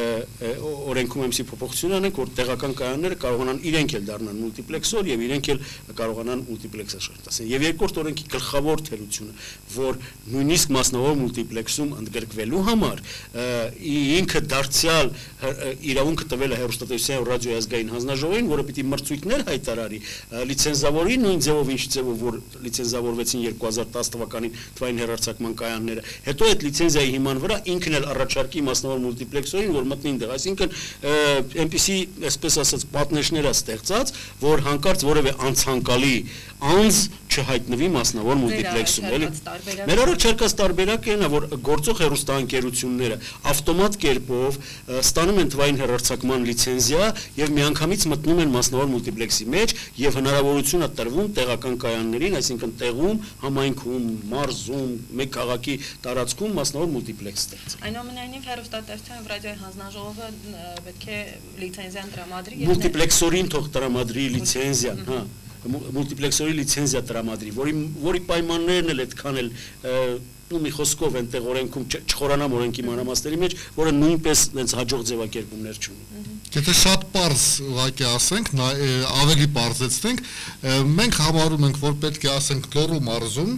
օրենքում եմսի փոփոխություն անենք, որ տեղական կայանները կարողանան իրենք էլ դառնան մուլտիպլեքսոր եւ իրենք էլ կարողանան մուլտիպլեքս աշխատել։ Եվ երկրորդ օրենքի գլխավոր թերությունը, որ նույնիսկ մասնավոր մուլտիպլեքսում ընդգրկվելու համար ինքը դարձյալ իրավունքը տվել է հեռուստատեսության ու ռադիոյի ազգային հանձնաժողովին, որը պիտի մրցույթներ հայտարարի, լիցենզավորի նույն ձևով, ինչ ձևով որ լիցենզավորվեցին երկու հազար տասը թվականին թվային հեռարձակման կայանները։ Հետո այդ լիցենզիայի հիման վրա ինքն էլ առաջարկի մասնավոր մուլտիպլեքսորին, որ մտնի այնտեղ, այսինքն այնպիսի, այսպես ասած, պատնեշներ է ստեղծած, որ հանկարծ որևէ անցանկալի անձ չհայտնվի մասնավոր մուլտիպլեքսում, էլի։ Մեր առաջարկած տարբերակը այն է, որ գործող հեռուստաընկերությունները ավտոմատ կերպով ստանում են թվային հեռարձակման լիցենզիա եւ միանգամից մտնում են մասնավոր մուլտիպլեքսի մեջ եւ հնարավորություն է տրվում տեղական կայաններին, այսինքն տեղում, համայնքում, մարզում, մեկ քաղաքի տարածքում մասնավոր մուլտիպլեքս ստեղծել։ Այնուամենայնիվ հեռուստատեսության եւ ռադիոյի հանձնաժողովը պետք է լիցենզիան տրամադրի եւ մուլտիպլեքսորին թող տրամադրի լիցենզիան, հա մուլտիպլեքսորի լիցենզիա տրամադրի, որի որի պայմաններն էլ այդքան էլ ու մի խոսքով այնտեղ օրենքում չխորանամ օրենքի մանրամասների մեջ, որը նույնպես այնց հաջող ձևակերպումներ չունի։ Եթե շատ པարզ ուղղակի ասենք, ավելի པարզեցնենք, մենք համարում ենք, որ պետք է ասենք Լոռու մարզում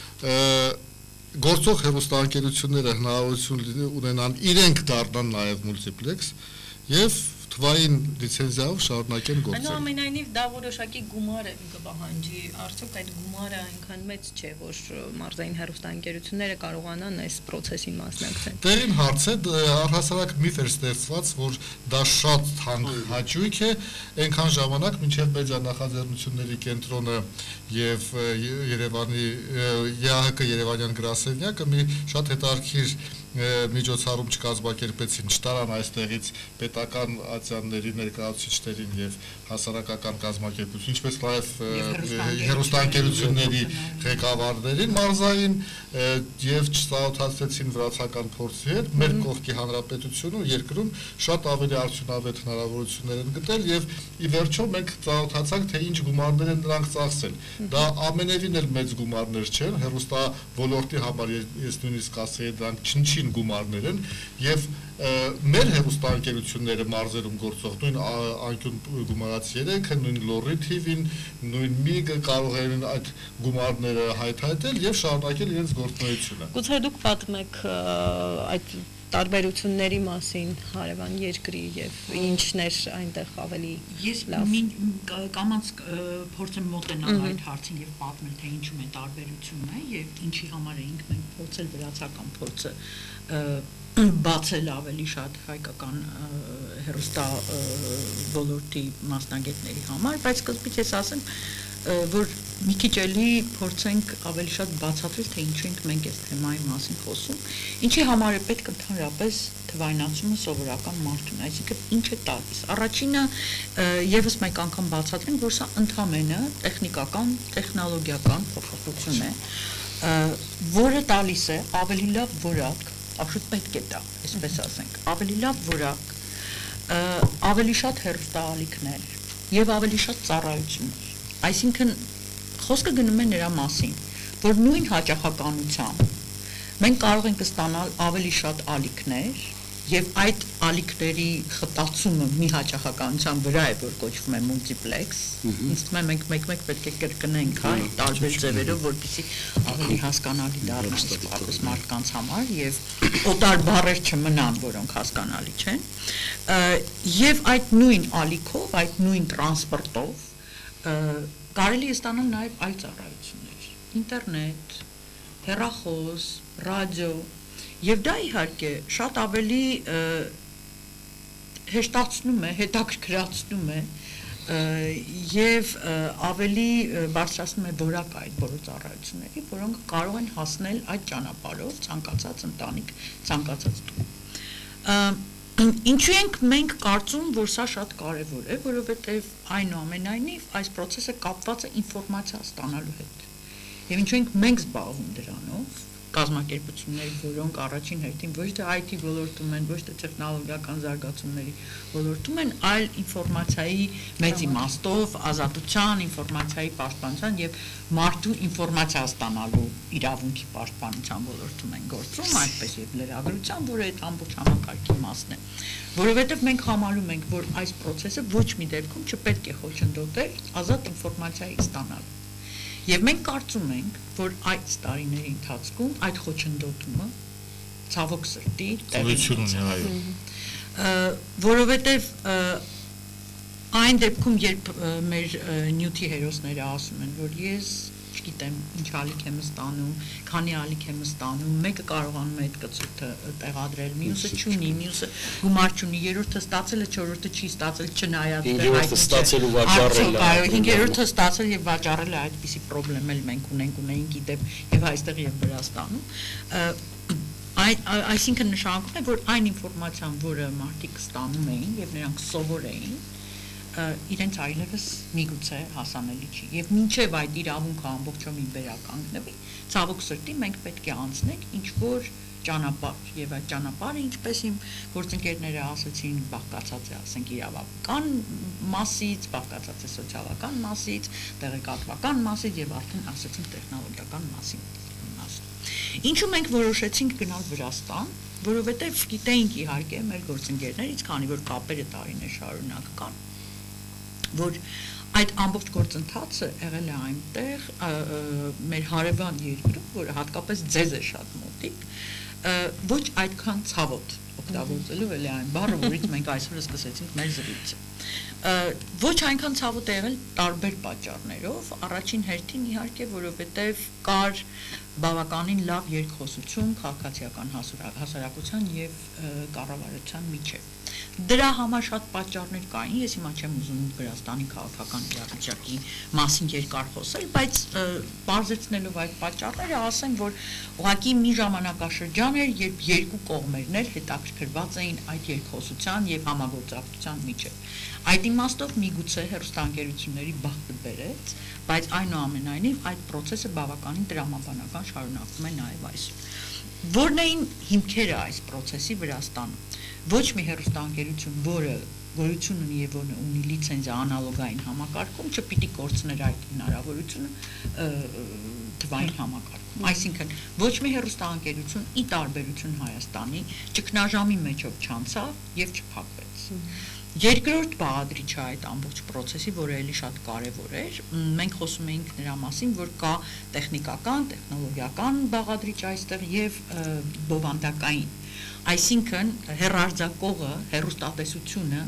գործող հեռուստաընկերությունները հնարավորություն ունենան իրենք դառնան նաև մուլտիպլեքս եւ թվային լիցենզիայով շարունակեն գործել։ Այնուամենայնիվ դա որոշակի գումար է կպահանջի, արդյոք այդ գումարը այնքան մեծ չէ, որ մարզային հեռուստաընկերությունները կարողանան այս process-ին մասնակցել։ Տեղին հարց է, առհասարակ միֆ էր ստեղծված, որ դա շատ թանկ հաճույք է, այնքան ժամանակ մինչև մեդիա նախաձեռնությունների կենտրոնը եւ Երևանի ԵԱՀԿ Երևանյան գրասենյակը մի շատ հետաքրքիր միջոցառում չկազմակերպեցին, չտարան այստեղից պետական ատյանների ներկայացուցիչներին եւ հասարակական կազմակերպություն, ինչպես նաեւ հեռուստաընկերությունների ղեկավարներին մարզային եւ չծանոթացրեցին վրացական փորձի հետ, մեր կողքի հանրապետությունը ու երկրում շատ ավելի արդյունավետ հնարավորություններ են գտել եւ ի վերջո մենք ծանոթացանք, թե ինչ գումարներ են նրանք ծախսել։ Դա ամենևին էլ մեծ գումարներ չեն, հեռուստա ոլորտի համար ես նույնիսկ ասեի դրանք չնչին գումարներ են եւ մեր հեռուստաընկերությունները մարզերում գործող նույն անկյուն գումարած երեքը, նույն Լոռի թիվին, նույն միգը կարող են այդ գումարները հայթայթել եւ շարունակել իրենց գործունեությունը։ Գուցե դուք պատմեք այդ տարբերությունների մասին հարևան երկրի եւ ինչներ այնտեղ ավելի ես կամած փորձեմ մոտենալ այդ հարցին եւ պատմել թե ինչու է տարբերությունը եւ ինչի համար էինք մենք փորձել վրացական փորձը բացել ավելի շատ հայկական հեռուստա ոլորտի մասնագետների համար, բայց սկզբից ես ասեմ, որ մի քիչ էլի փորձենք ավելի շատ բացատրել, թե ինչու ենք մենք այս թեմայի մասին խոսում, ինչի համար է պետք ընդհանրապես թվայնացումը սովորական մարդուն, այսինքն ինչ է տալիս։ Առաջինը եւս մեկ անգամ բացատրենք, որ սա ընդհանրապես տեխնիկական, տեխնոլոգիական փոփոխություն է, որը տալիս է ավելի լավ որակ, absolut պետք է դա, այսպես ասենք, ավելի լավ որակ, ավելի շատ հեռուստաալիքներ եւ ավելի շատ ծառայություններ։ Այսինքն խոսքը գնում է նրա մասին, որ նույն հաճախականությամբ մենք կարող ենք ստանալ ավելի շատ ալիքներ եւ այդ ալիքների խտացումը մի հաճախականության վրա է, որ կոչվում է մուլտիպլեքս։ Ինձ թվում է մենք մեկ-մեկ պետք է կրկնենք, հա, տարբեր ձևերով, որպեսզի ավելի հասկանալի դառնա իսկապես մարդկանց համար եւ օտար բառեր չմնան, որոնք հասկանալի չեն։ Եվ այդ նույն ալիքով, այդ նույն տրանսպորտով կարելի է ստանալ նաեւ այլ ծառայություններ՝ ինտերնետ, հեռախոս, ռադիո, եւ դա իհարկե շատ ավելի հեշտացնում է, հետաքրքրացնում է եւ ավելի բարձրացնում է որակը այդ բոլոր ծառայությունների, որոնք կարող են հասնել այդ ճանապարհով ցանկացած ընտանիք, ցանկացած տուն։ Ինչու ենք մենք կարծում, որ սա շատ կարևոր է, որովհետեւ այնուամենայնիվ այս process-ը կապված է ինֆորմացիա ստանալու հետ։ Եվ ինչու ենք մենք զբաղվում դրանով, կազմակերպություններ, որոնք առաջին հերթին ոչ թե I T ոլորտում են, ոչ թե տեխնոլոգիական զարգացումների ոլորտում են, այլ ինֆորմացիայի մեծ իմաստով, ազատության, ինֆորմացիայի պաշտպանության եւ մարդու ինֆորմացիա ստանալու իրավունքի պաշտպանության ոլորտում են գործում, այդպես եւ լրագրության, որը այդ ամբողջ համակարգի մասն է, որովհետեւ մենք համարում ենք, որ այս process-ը ոչ մի դեպքում չպետք է խոչընդոտել ազատ ինֆորմացիայի ստանալը։ Եվ մենք կարծում ենք, որ այդ տարիների ընթացքում այդ խոչընդոտումը ցավոք սրտի տեղություն ունի, այո։ Որովհետև այն դեպքում, երբ մեր նյութի հերոսները ասում են, որ ես չգիտեմ ինչ ալիք եմ ստանում, քանի ալիք եմ ստանում, մեկը կարողանում է այդ կցորդը տեղադրել, մյուսը չունի, մյուսը գումար չունի, երրորդը ստացել է, չորրորդը չի ստացել, չնայած հինգերորդը ստացել ու վաճառել է։ Այո, հինգերորդը ստացել եւ վաճառել է, այդպիսի խնդրեմ էլ մենք ունենք, ունեինք իդեպ եւ այստեղ եւ Վրաստանում։ Այսինքն նշանակում է, որ այն ինֆորմացիան, որը մարդիկ ստանում էին եւ նրանք սովոր էին, իրենց այլևս միգուցե հասանելի չի եւ մինչեւ այդ իրավունքը ամբողջովին վերականգնվի ցավոք սրտի մենք պետք է անցնենք ինչ որ ճանապարհ եւ այդ ճանապարհը ինչպես իմ գործընկերները ասացին բաղկացած է ասենք իրավական մասից բաղկացած է սոցիալական մասից տեղեկատվական մասից եւ արդեն ասացին տեխնոլոգիական մասին ինչու մենք որոշեցինք գնալ Վրաստան որովհետեւ գիտեինք իհարկե մեր գործընկերներից քանի որ կապերը տարիներ շարունակ կան որ այդ ամբողջ գործընթացը եղել է այնտեղ մեր հարևան երկրում, որը հատկապես ձեզ է շատ մոտիկ, ոչ այդքան ցավոտ օգտագործելու էլի այն բառը, որից մենք այսօր սկսեցինք մեր զրույցը։ Ոչ այնքան ցավոտ է եղել տարբեր պատճառներով, առաջին հերթին իհարկե, որովհետև կար բավականին լավ երկխոսություն քաղաքացիական հասարակության եւ կառավարության միջեւ։ Դրա համար շատ պատճառներ կային, ես հիմա չեմ ուզում Վրաստանի քաղաքական իրավիճակի մասին երկար խոսել, բայց բարձրացնելով այդ պատճառները ասեմ, որ ուղղակի մի ժամանակաշրջան էր, երբ երկու կողմերն էլ հետաքրքրված էին այդ երկխոսության եւ համագործակցության միջեւ։ Այդ իմաստով միգուցե հեռուստաընկերությունների բախտը բերեց, բայց այնուամենայնիվ այդ process-ը բավականին տրամաբանական շարունակվում է նաեւ այսօր։ Որն էին հիմքերը այս process-ի Վրաստանում։ Ոչ մի հեռուստաընկերություն, որը գոյություն ունի եւ ունի լիցենզիա անալոգային համակարգում, չպիտի կորցներ այդ հնարավորությունը թվային համակարգում։ Այսինքն ոչ մի հեռուստաընկերություն ի տարբերություն Հայաստանի ճգնաժամի մեջով չանցավ եւ չփակվեց։ Երկրորդ բաղադրիչը այդ ամբողջ process-ի, որը էլի շատ կարևոր էր, մենք խոսում էինք նրա մասին, որ կա տեխնիկական, տեխնոլոգիական բաղադրիչ այստեղ եւ բովանդակային։ Այսինքն հեռարձակողը, հեռուստատեսությունը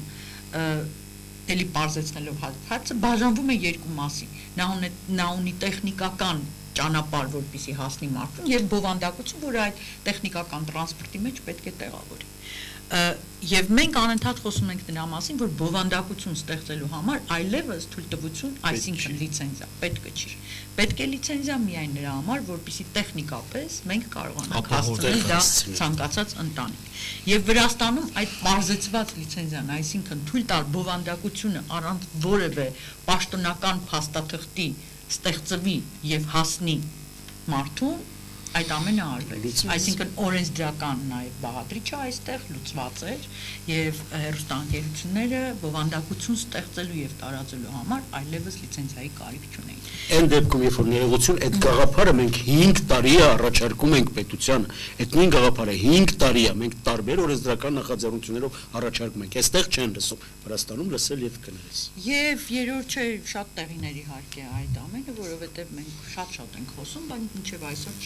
էլի բարձրացնելով հատվածը բաժանվում է երկու մասի։ Նա ունի նա ունի տեխնիկական ճանապարհ, որպեսզի հասնի մարդուն եւ բովանդակություն, որը այդ տեխնիկական տրանսպորտի մեջ պետք է տեղավորի։ Եվ մենք անընդհատ խոսում ենք նրա մասին, որ բովանդակություն ստեղծելու համար այլևս թույլտվություն, այսինքն լիցենզիա պետք չի։ Պետք է լիցենզիա միայն նրա համար, որպեսզի տեխնիկապես մենք կարողանանք հասցնել դա ցանկացած ընտանիք։ Եվ Վրաստանում այդ բարձրացված լիցենզիան, այսինքն թույլ տալ բովանդակությունը առանց որևէ պաշտոնական փաստաթղթի ստեղծվի եւ հասնի մարդուն այդ ամենը արվեց, այսինքն օրենսդրական նաև բաղադրիչը այստեղ լուծված էր եւ հեռուստաընկերությունները բովանդակություն ստեղծելու եւ տարածելու համար այլևս լիցենզիայի կարիք չունեին։ Այն դեպքում, երբ որ ներողություն, այդ գաղափարը մենք հինգ տարի է առաջարկում ենք պետությանը, այդ նույն գաղափարը հինգ տարի է մենք տարբեր օրենսդրական նախաձեռնություններով առաջարկում ենք։ Այստեղ չեն լսում, Վրաստանում լսել եւ կներես։ Եվ երրորդ չէ, շատ տեղիներ իհարկե այդ ամենը, որովհետեւ մենք շատ-շատ ենք խոսում, բայց մինչեւ այսօր չի ընդունվում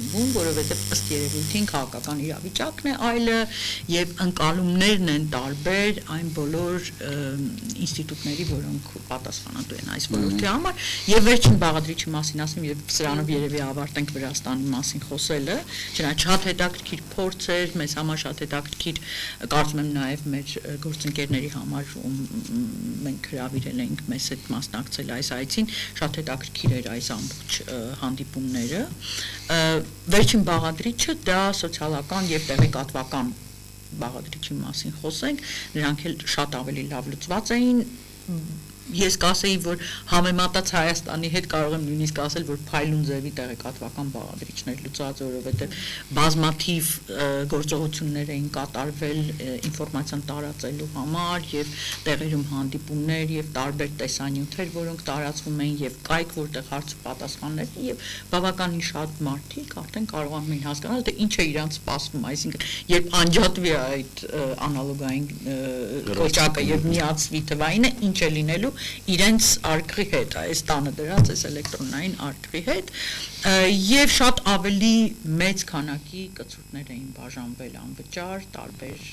ընդունվում, որովհետև ըստ երևույթին քաղաքական իրավիճակն է այլը եւ ընկալումներն են տարբեր այն բոլոր ինստիտուտների, որոնք պատասխանատու են այս ոլորտի համար, եւ վերջին բաղադրիչի մասին ասեմ եւ սրանով երևի ավարտենք Վրաստանի մասին խոսելը, չնայած շատ հետաքրքիր փորձ էր, մեզ համար շատ հետաքրքիր, կարծում եմ նաեւ մեր գործընկերների համար, ում մենք հրավիրել ենք մեզ հետ մասնակցել այս այցին, շատ հետաքրքիր էր այս ամբողջ հանդիպումները։ Վերջին բաղադրիչը դա սոցիալական եւ տեղեկատվական բաղադրիչի մասին խոսենք, նրանք էլ շատ ավելի լավ լուծված էին։ Ես կասեի, որ համեմատած Հայաստանի հետ կարող եմ նույնիսկ ասել, որ փայլուն ձևի տեղեկատվական բաղադրիչներ լուծած, որովհետև բազմաթիվ գործողություններ էին կատարվել ինֆորմացիան տարածելու համար եւ տեղերում հանդիպումներ եւ տարբեր տեսանյութեր, որոնք տարածվում էին եւ կայք, որտեղ հարց ու պատասխաններ եւ բավականին շատ մարդիկ արդեն կարողանում էին հասկանալ, թե ինչ է իրանց սպասվում, այսինքն երբ անջատվի այդ անալոգային կոճակը եւ միացվի թվայինը, ինչ է լինելու իրենց արկղի հետ, այս տանը դրած այս էլեկտրոնային արկղի հետ եւ շատ ավելի մեծ քանակի կցորդներ էին բաժանվել անվճար, տարբեր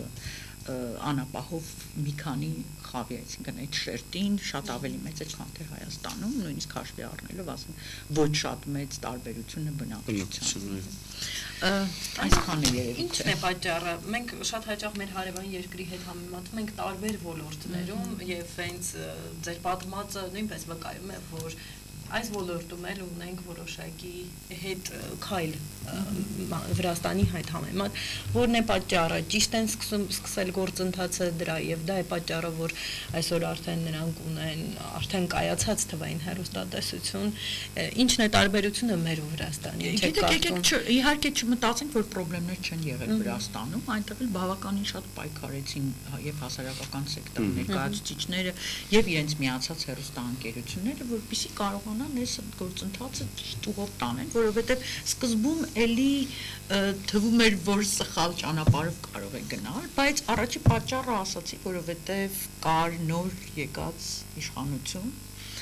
անապահով մի քանի խավի, այսինքն այդ շերտին շատ ավելի մեծ է, քան թե Հայաստանում, նույնիսկ հաշվի առնելով, ասեմ, ոչ շատ մեծ տարբերությունը բնակչության։ Այսքանն է երևի։ Ինչն է պատճառը։ Մենք շատ հաճախ մեր հարևան երկրի հետ համեմատում ենք տարբեր ոլորտներում եւ հենց ձեր պատմածը նույնպես վկայում է, որ այս ոլորտում էլ ունենք որոշակի հետ քայլ Վրաստանի հետ համեմատ, որն է պատճառը, ճիշտ են սկսել գործընթացը դրա եւ դա է պատճառը, որ այսօր արդեն նրանք ունեն արդեն կայացած թվային հեռուստատեսություն, ինչն է տարբերությունը մեր ու Վրաստանի։ Իհարկե չմտածենք, որ խնդիրներ չեն եղել Վրաստանում, այնտեղ էլ բավականին շատ պայքարեցին եւ հասարակական սեկտորի ներկայացուցիչները եւ իրենց միացած հեռուստաընկերությունները, որպեսզի կարողանան այս գործընթացը ճիշտ ուղով տանեն, որովհետեւ սկզբում էլի թվում էր, որ սխալ ճանապարհով կարող է գնալ, բայց առաջի պատճառը ասացի, որովհետեւ կար նոր եկած իշխանություն,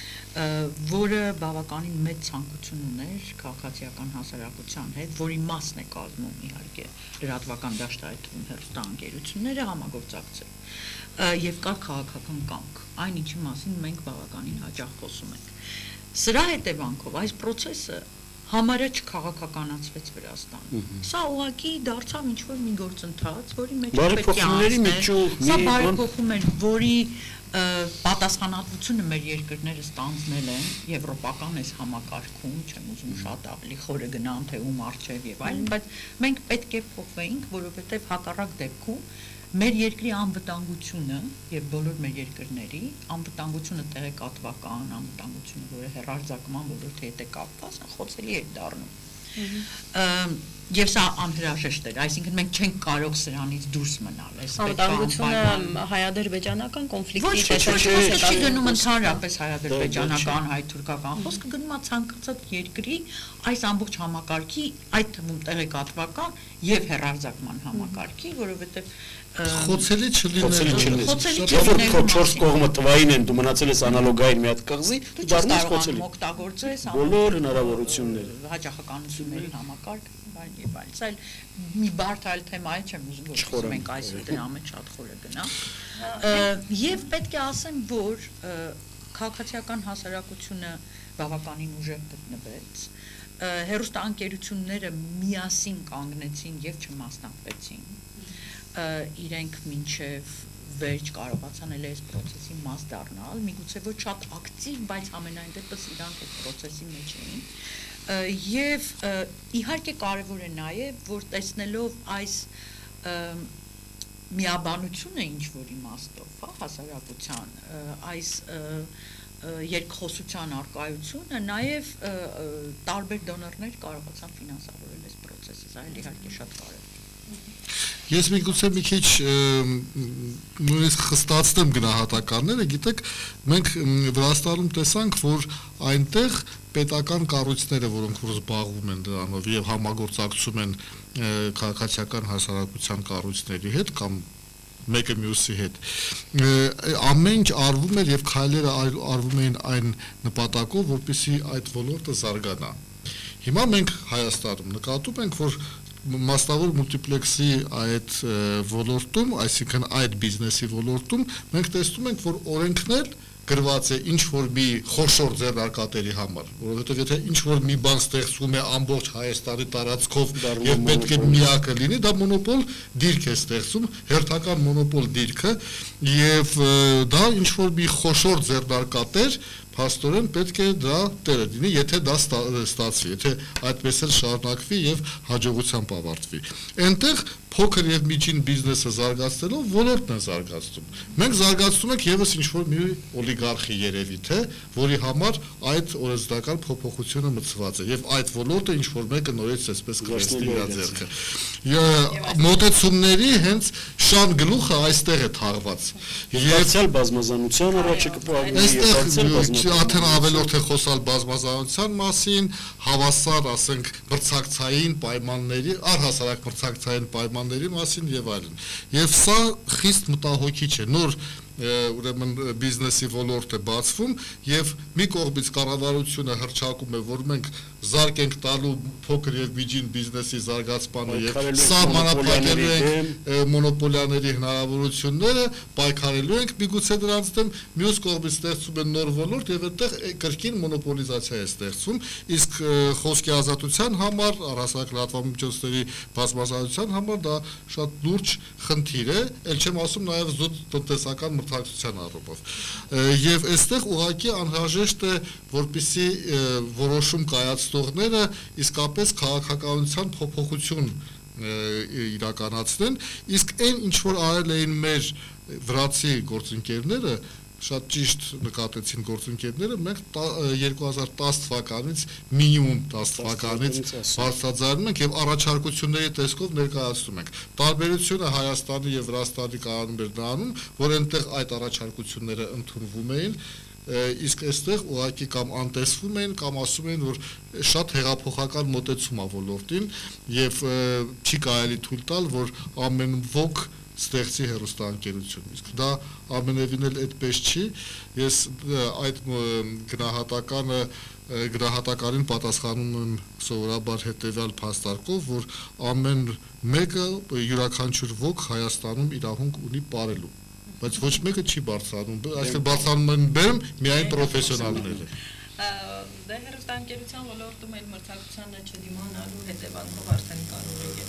որը բավականին մեծ ցանկություն ուներ քաղաքացիական հասարակության հետ, որի մասն է կազմում իհարկե լրատվական դաշտային հեռուստաընկերությունները համագործակցել եւ կար քաղաքական կամք, այն ինչի մասին մենք բավականին հաճախ խոսում ենք։ Սրա հետևանքով այս process-ը համարը չքաղաքականացվեց Վրաստանում։ Սա ուղղակի դարձավ ինչ-որ մի գործընթաց, որի մեջ պետք է անցնել։ Սա բարեփոխում էր, որի պատասխանատվությունը մեր երկրները ստանձնել են եվրոպական այս համակարգում, չեմ ուզում շատ ավելի խորը գնամ, թե ում առջև եւ այլն, բայց մենք պետք է փոխվեինք, որովհետեւ հակառակ դեպքում մեր երկրի անվտանգությունը եւ բոլոր մեր երկրների անվտանգությունը տեղեկատվական, անվտանգությունը, որը հեռարձակման ոլորտի հետ է կապված, խոցելի է դառնում։ Եվ սա անհրաժեշտ էր, այսինքն մենք չենք կարող սրանից դուրս մնալ, այս անվտանգությունը հայ-ադրբեջանական կոնֆլիկտի տեսքով չի գնում ընդհանրապես հայ-ադրբեջանական, հայ-թուրքական խոսքը գնում է ցանկացած երկրի այս ամբողջ համակարգի, այդ թվում տեղեկատվական եւ հեռարձակման համակարգի, որովհետեւ խոցելի չլիներ, խոցելի չորս կողմը տվային են, դու մնացել ես անալոգային մի հատ կղզի, դու դառնաս խոցելի։ Օգտագործես բոլոր հնարավորությունները, հաճախականությունների համակարգ, այլ եւ այլ։ Սա մի բարդ այլ թեմա է, չեմ ուզում որ մենք այսօր դրա մեջ շատ խորը գնանք։ Եվ պետք է ասեմ, որ քաղաքացիական հասարակությունը բավականին ուժեղ գտնվեց։ Հեռուստաընկերությունները միասին կանգնեցին եւ չմասնակցեցին իրենք մինչև վերջ կարողացան էլ այս process-ի մաս դառնալ, միգուցե ոչ շատ ակտիվ, բայց ամենայն դեպս իրանք այդ process-ի մեջ էին։ Եվ իհարկե կարևոր է նաև, որ տեսնելով այս միաբանությունը ինչ որ իմաստով, հա, հասարակության, այս երկխոսության արկայությունը, նաև տարբեր դոնորներ կարողացան ֆինանսավորել այս process-ը, սա էլ իհարկե շատ կարևոր է։ Ես միգուցե մի քիչ նույնիսկ խստացնեմ գնահատականները, գիտեք, մենք Վրաստանում տեսանք, որ այնտեղ պետական կառույցները, որոնք որ զբաղվում են դրանով եւ համագործակցում են քաղաքացիական հասարակության կառույցների հետ կամ մեկը մյուսի հետ, ամեն ինչ արվում էր եւ քայլերը արվում էին այն նպատակով, որպեսզի այդ ոլորտը զարգանա։ Հիմա մենք Հայաստանում նկատում ենք, որ մասնավոր մուլտիպլեքսի այդ ոլորտում, այսինքն այդ բիզնեսի ոլորտում մենք տեսնում ենք, որ օրենքներ գրված է ինչ որ մի խոշոր ձեռնարկատերի համար, որովհետև եթե ինչ որ մի բան ստեղծվում է ամբողջ Հայաստանի տարածքով եւ պետք է միակը լինի, դա մոնոպոլ դիրք է ստեղծում, հերթական մոնոպոլ դիրքը եւ դա ինչ որ մի խոշոր ձեռնարկատեր փաստորեն պետք է դա տերը լինի, եթե դա ստացվի, եթե այդպես էլ շարունակվի եւ հաջողությամբ ավարտվի։ Այնտեղ փոքր եւ միջին բիզնեսը զարգացնելով ոլորտն է զարգացնում։ Մենք զարգացնում ենք եւս ինչ որ մի օլիգարխի երևի թե, որի համար այդ օրենսդրական փոփոխությունը մտցված է եւ այդ ոլորտը ինչ որ մեկը նորից այսպես կրեստի իր ձեռքը։ Մոտեցումների հենց շան գլուխը այստեղ է թաղված։ Եւ բազմազանության առաջը կպահի Արդեն ավելորդ է խոսալ բազմազանության մասին, հավասար, ասենք, մրցակցային պայմանների, առհասարակ մրցակցային պայմանների մասին եւ այլն։ Եվ սա խիստ մտահոգիչ է, նոր ուրեմն բիզնեսի ոլորտ է բացվում եւ մի կողմից կառավարությունը հրճակում է, որ մենք զարգ ենք տալու փոքր եւ միջին բիզնեսի զարգացմանը եւ սահմանափակելու ենք մոնոպոլիաների հնարավորությունները, պայքարելու ենք միգուցե դրանց դեմ, մյուս կողմից ստեղծում են նոր ոլորտ եւ այդտեղ կրկին մոնոպոլիզացիա է ստեղծվում, իսկ խոսքի ազատության համար, առհասարակ լրատվամիջոցների բազմազանության համար դա շատ լուրջ խնդիր է, ել չեմ ասում նաեւ զուտ տնտեսական մրցակցության առումով։ Եվ այստեղ ուղղակի անհրաժեշտ է, որպեսզի որոշում կայացնողները իսկապես քաղաքականության փոփոխություն իրականացնեն, իսկ այն ինչ որ արել էին մեր վրացի գործընկերները, շատ ճիշտ նկատեցին գործընկերները, մենք երկու հազար տասը թվականից մինիմում տասը թվականից բարձրաձայնում ենք եւ առաջարկությունների տեսքով ներկայացնում ենք։ Տարբերությունը Հայաստանի եւ Վրաստանի կայանում էր նրանում, որ այնտեղ այդ առաջարկությունները ընդունվում էին, իսկ այստեղ ուղղակի կամ անտեսվում էին կամ ասում էին, որ շատ հեղափոխական մոտեցում է ոլորտին եւ չի կարելի թույլ տալ, որ ամեն ոք ստեղծի հեռուստաընկերություն, իսկ դա ամենևին էլ այդպես չի, ես այդ գնահատականը գնահատականին պատասխանում եմ սովորաբար հետևյալ փաստարկով, որ ամեն մեկը յուրաքանչյուր ոք Հայաստանում իրավունք ունի ապրելու, բայց ոչ մեկը չի բարձրանում, այսինքն բարձրանում են բերում միայն պրոֆեսիոնալները։ Դե հեռուստաընկերության ոլորտում էլ մրցակցությանը չդիմանալու հետևանքով արդեն կարող է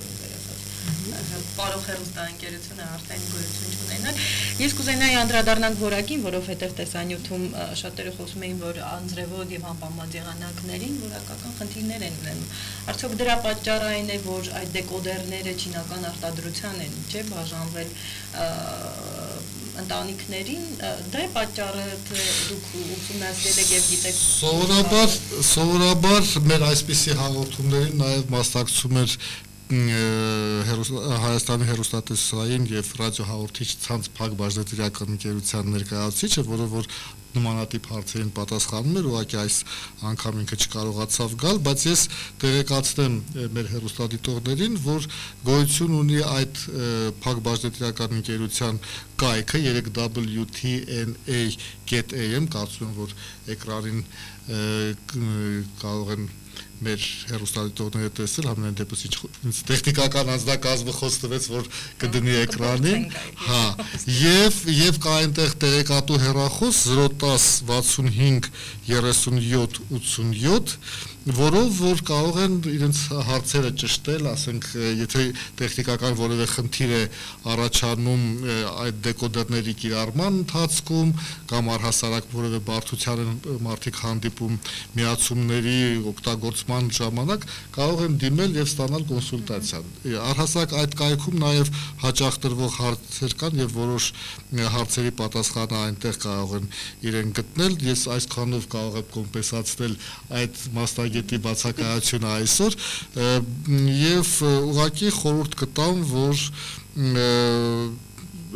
Պարող հեռուստաընկերությունը արդեն գոյություն չունենալ։ Ես կուզենայի անդրադառնանք որակին, որովհետև տեսանյութում շատերը խոսում էին, որ անձրևոտ եւ անպայման եղանակներին որակական խնդիրներ են ունենում։ Արդյոք դրա պատճառը այն է, որ այդ դեկոդերները չինական արտադրության են, չէ՞, բաժանվել ընտանիքներին, դա է պատճառը, թե դուք ուսումնասիրել եք եւ գիտեք։ Սովորաբար, սովորաբար մեր այսպիսի հաղորդումներին նաեւ մասնակցում էր Հայաստանի հեռուստատեսային եւ ռադիոհաղորդիչ ցանց Փակ բաժնետիրական ընկերության ներկայացուցիչը, որը որ նմանատիպ հարցերին պատասխանում էր, ուղղակի այս անգամ ինքը չկարողացավ գալ, բայց ես տեղեկացնեմ մեր հեռուստադիտողներին, որ գոյություն ունի այդ Փակ բաժնետիրական ընկերության կայքը երեք w t n a dot a m, կարծում եմ, որ էկրանին կարող են մեր հեռուստադիտողները տեսել, համենայն դեպս ինձ տեխնիկական անձնակազմը խոստվեց, որ կդնի էկրանին, հա, եւ եւ կա այնտեղ տեղեկատու հեռախոս zero one zero sixty-five thirty-seven eighty-seven, որով որ կարող են իրենց հարցերը ճշտել, ասենք, եթե տեխնիկական որևէ խնդիր է առաջանում այդ դեկոդերների կիրառման ընթացքում կամ առհասարակ որևէ բարդության են մարդիկ հանդիպում միացումների օգտագործման ժամանակ, կարող են դիմել եւ ստանալ կոնսուլտացիա։ Առհասարակ այդ կայքում նաեւ հաճախ տրվող հարցեր կան եւ որոշ հարցերի պատասխանը այնտեղ կարող են իրեն գտնել։ Ես այսքանով կարող եմ կոմպենսացնել այդ մասնագետի բացակայությունը այսօր եւ ուղղակի խորհուրդ կտամ, որ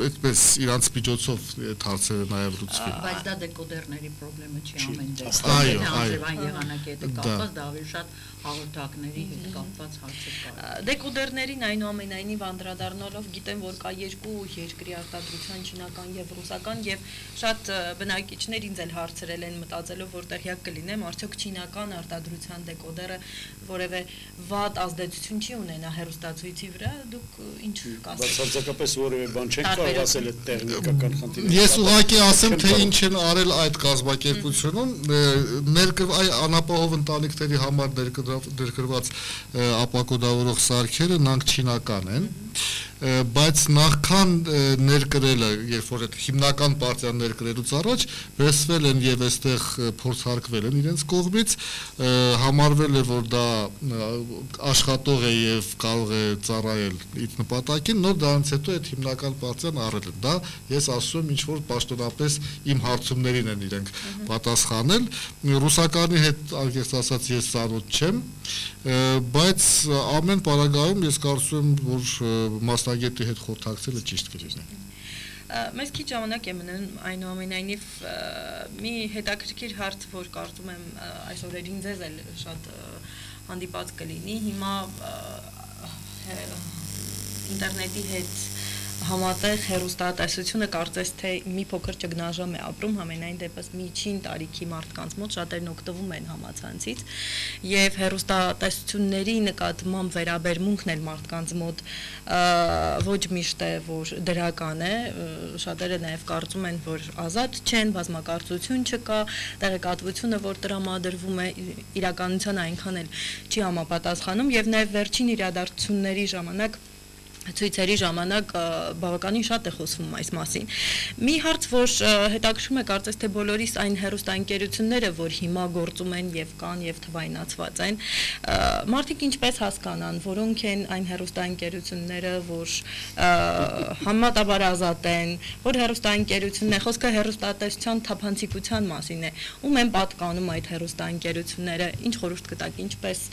այդպես իրանց միջոցով այդ հարցերը նաև լուծվի։ Բայց դա դեկոդերների խնդրեմը չի ամեն դեպքում։ Այո, այո։ Այն եղանակետը կապված դա ավելի շատ հաղորդակների հետ կապված հարցեր կա։ Դեկոդերներին այնուամենայնիվ անդրադառնալով գիտեմ, որ կա երկու երկրի արտադրության չինական եւ ռուսական եւ շատ բնակիչներ ինձ էլ հարցրել են մտածելով, որ տեղյակ կլինեմ, արդյոք չինական արտադրության դեկոդերը որևէ վատ ազդեցություն չի ունենա հեռուստացույցի վրա, դուք ինչ կասեք։ Բացարձակապես որևէ բան չեք կարող ասել այդ տեխնիկական խնդիրը։ Ես ուղղակի ասեմ, թե ինչ են արել այդ կազմակերպությունում, ներկայ անապահով ընտանիքների համար ներկրված ապակոդավորող սարքերը նրանք չինական են, բայց նախքան ներկրելը, երբ որ այդ հիմնական պարտիան ներկրելուց առաջ վերցվել են եւ այստեղ փորձարկվել են իրենց կողմից, համարվել է, որ դա աշխատող է եւ կարող է ծառայել իր նպատակին, նոր դրանից հետո այդ հիմնական պարտիան առել են։ Դա ես ասում եմ, ինչ որ պաշտոնապես իմ հարցումներին են իրենք պատասխանել։ Ռուսականի հետ անկեղծ ասած ես ծանոթ չեմ, բայց ամեն պարագայում ես կարծում եմ, որ մասնագետի հետ խորհրդակցելը ճիշտ կլինի։ Մեզ քիչ ժամանակ է մնում, այնուամենայնիվ մի հետաքրքիր հարց, որ կարծում եմ այս օրերին ձեզ էլ շատ հանդիպած կլինի, հիմա ինտերնետի հետ համատեղ հեռուստատեսությունը կարծես թե մի փոքր ճգնաժամ է ապրում, համենայն դեպս միջին տարիքի մարդկանց մոտ շատերն օգտվում են համացանցից եւ հեռուստատեսությունների նկատմամբ վերաբերմունքն էլ մարդկանց մոտ ոչ միշտ է, որ դրական է, շատերը նաեւ կարծում են, որ ազատ չեն, բազմակարծություն չկա, տեղեկատվությունը, որ տրամադրվում է, իրականության այնքան էլ չի համապատասխանում եւ նաեւ վերջին իրադարձությունների ժամանակ ցույցերի ժամանակ բավականին շատ է խոսվում այս մասին։ Մի հարց, որ հետաքրքրում է կարծես թե բոլորիս այն հեռուստաընկերությունները, որ հիմա գործում են եւ կան եւ թվայնացված են, մարդիկ ինչպես հասկանան, որոնք են այն հեռուստաընկերությունները, որ համատաբար ազատ են, որ հեռուստաընկերությունն է, խոսքը հեռուստատեսության թափանցիկության մասին է, ում են պատկանում այդ հեռուստաընկերությունները, ինչ խորհուրդ կտաք, ինչպես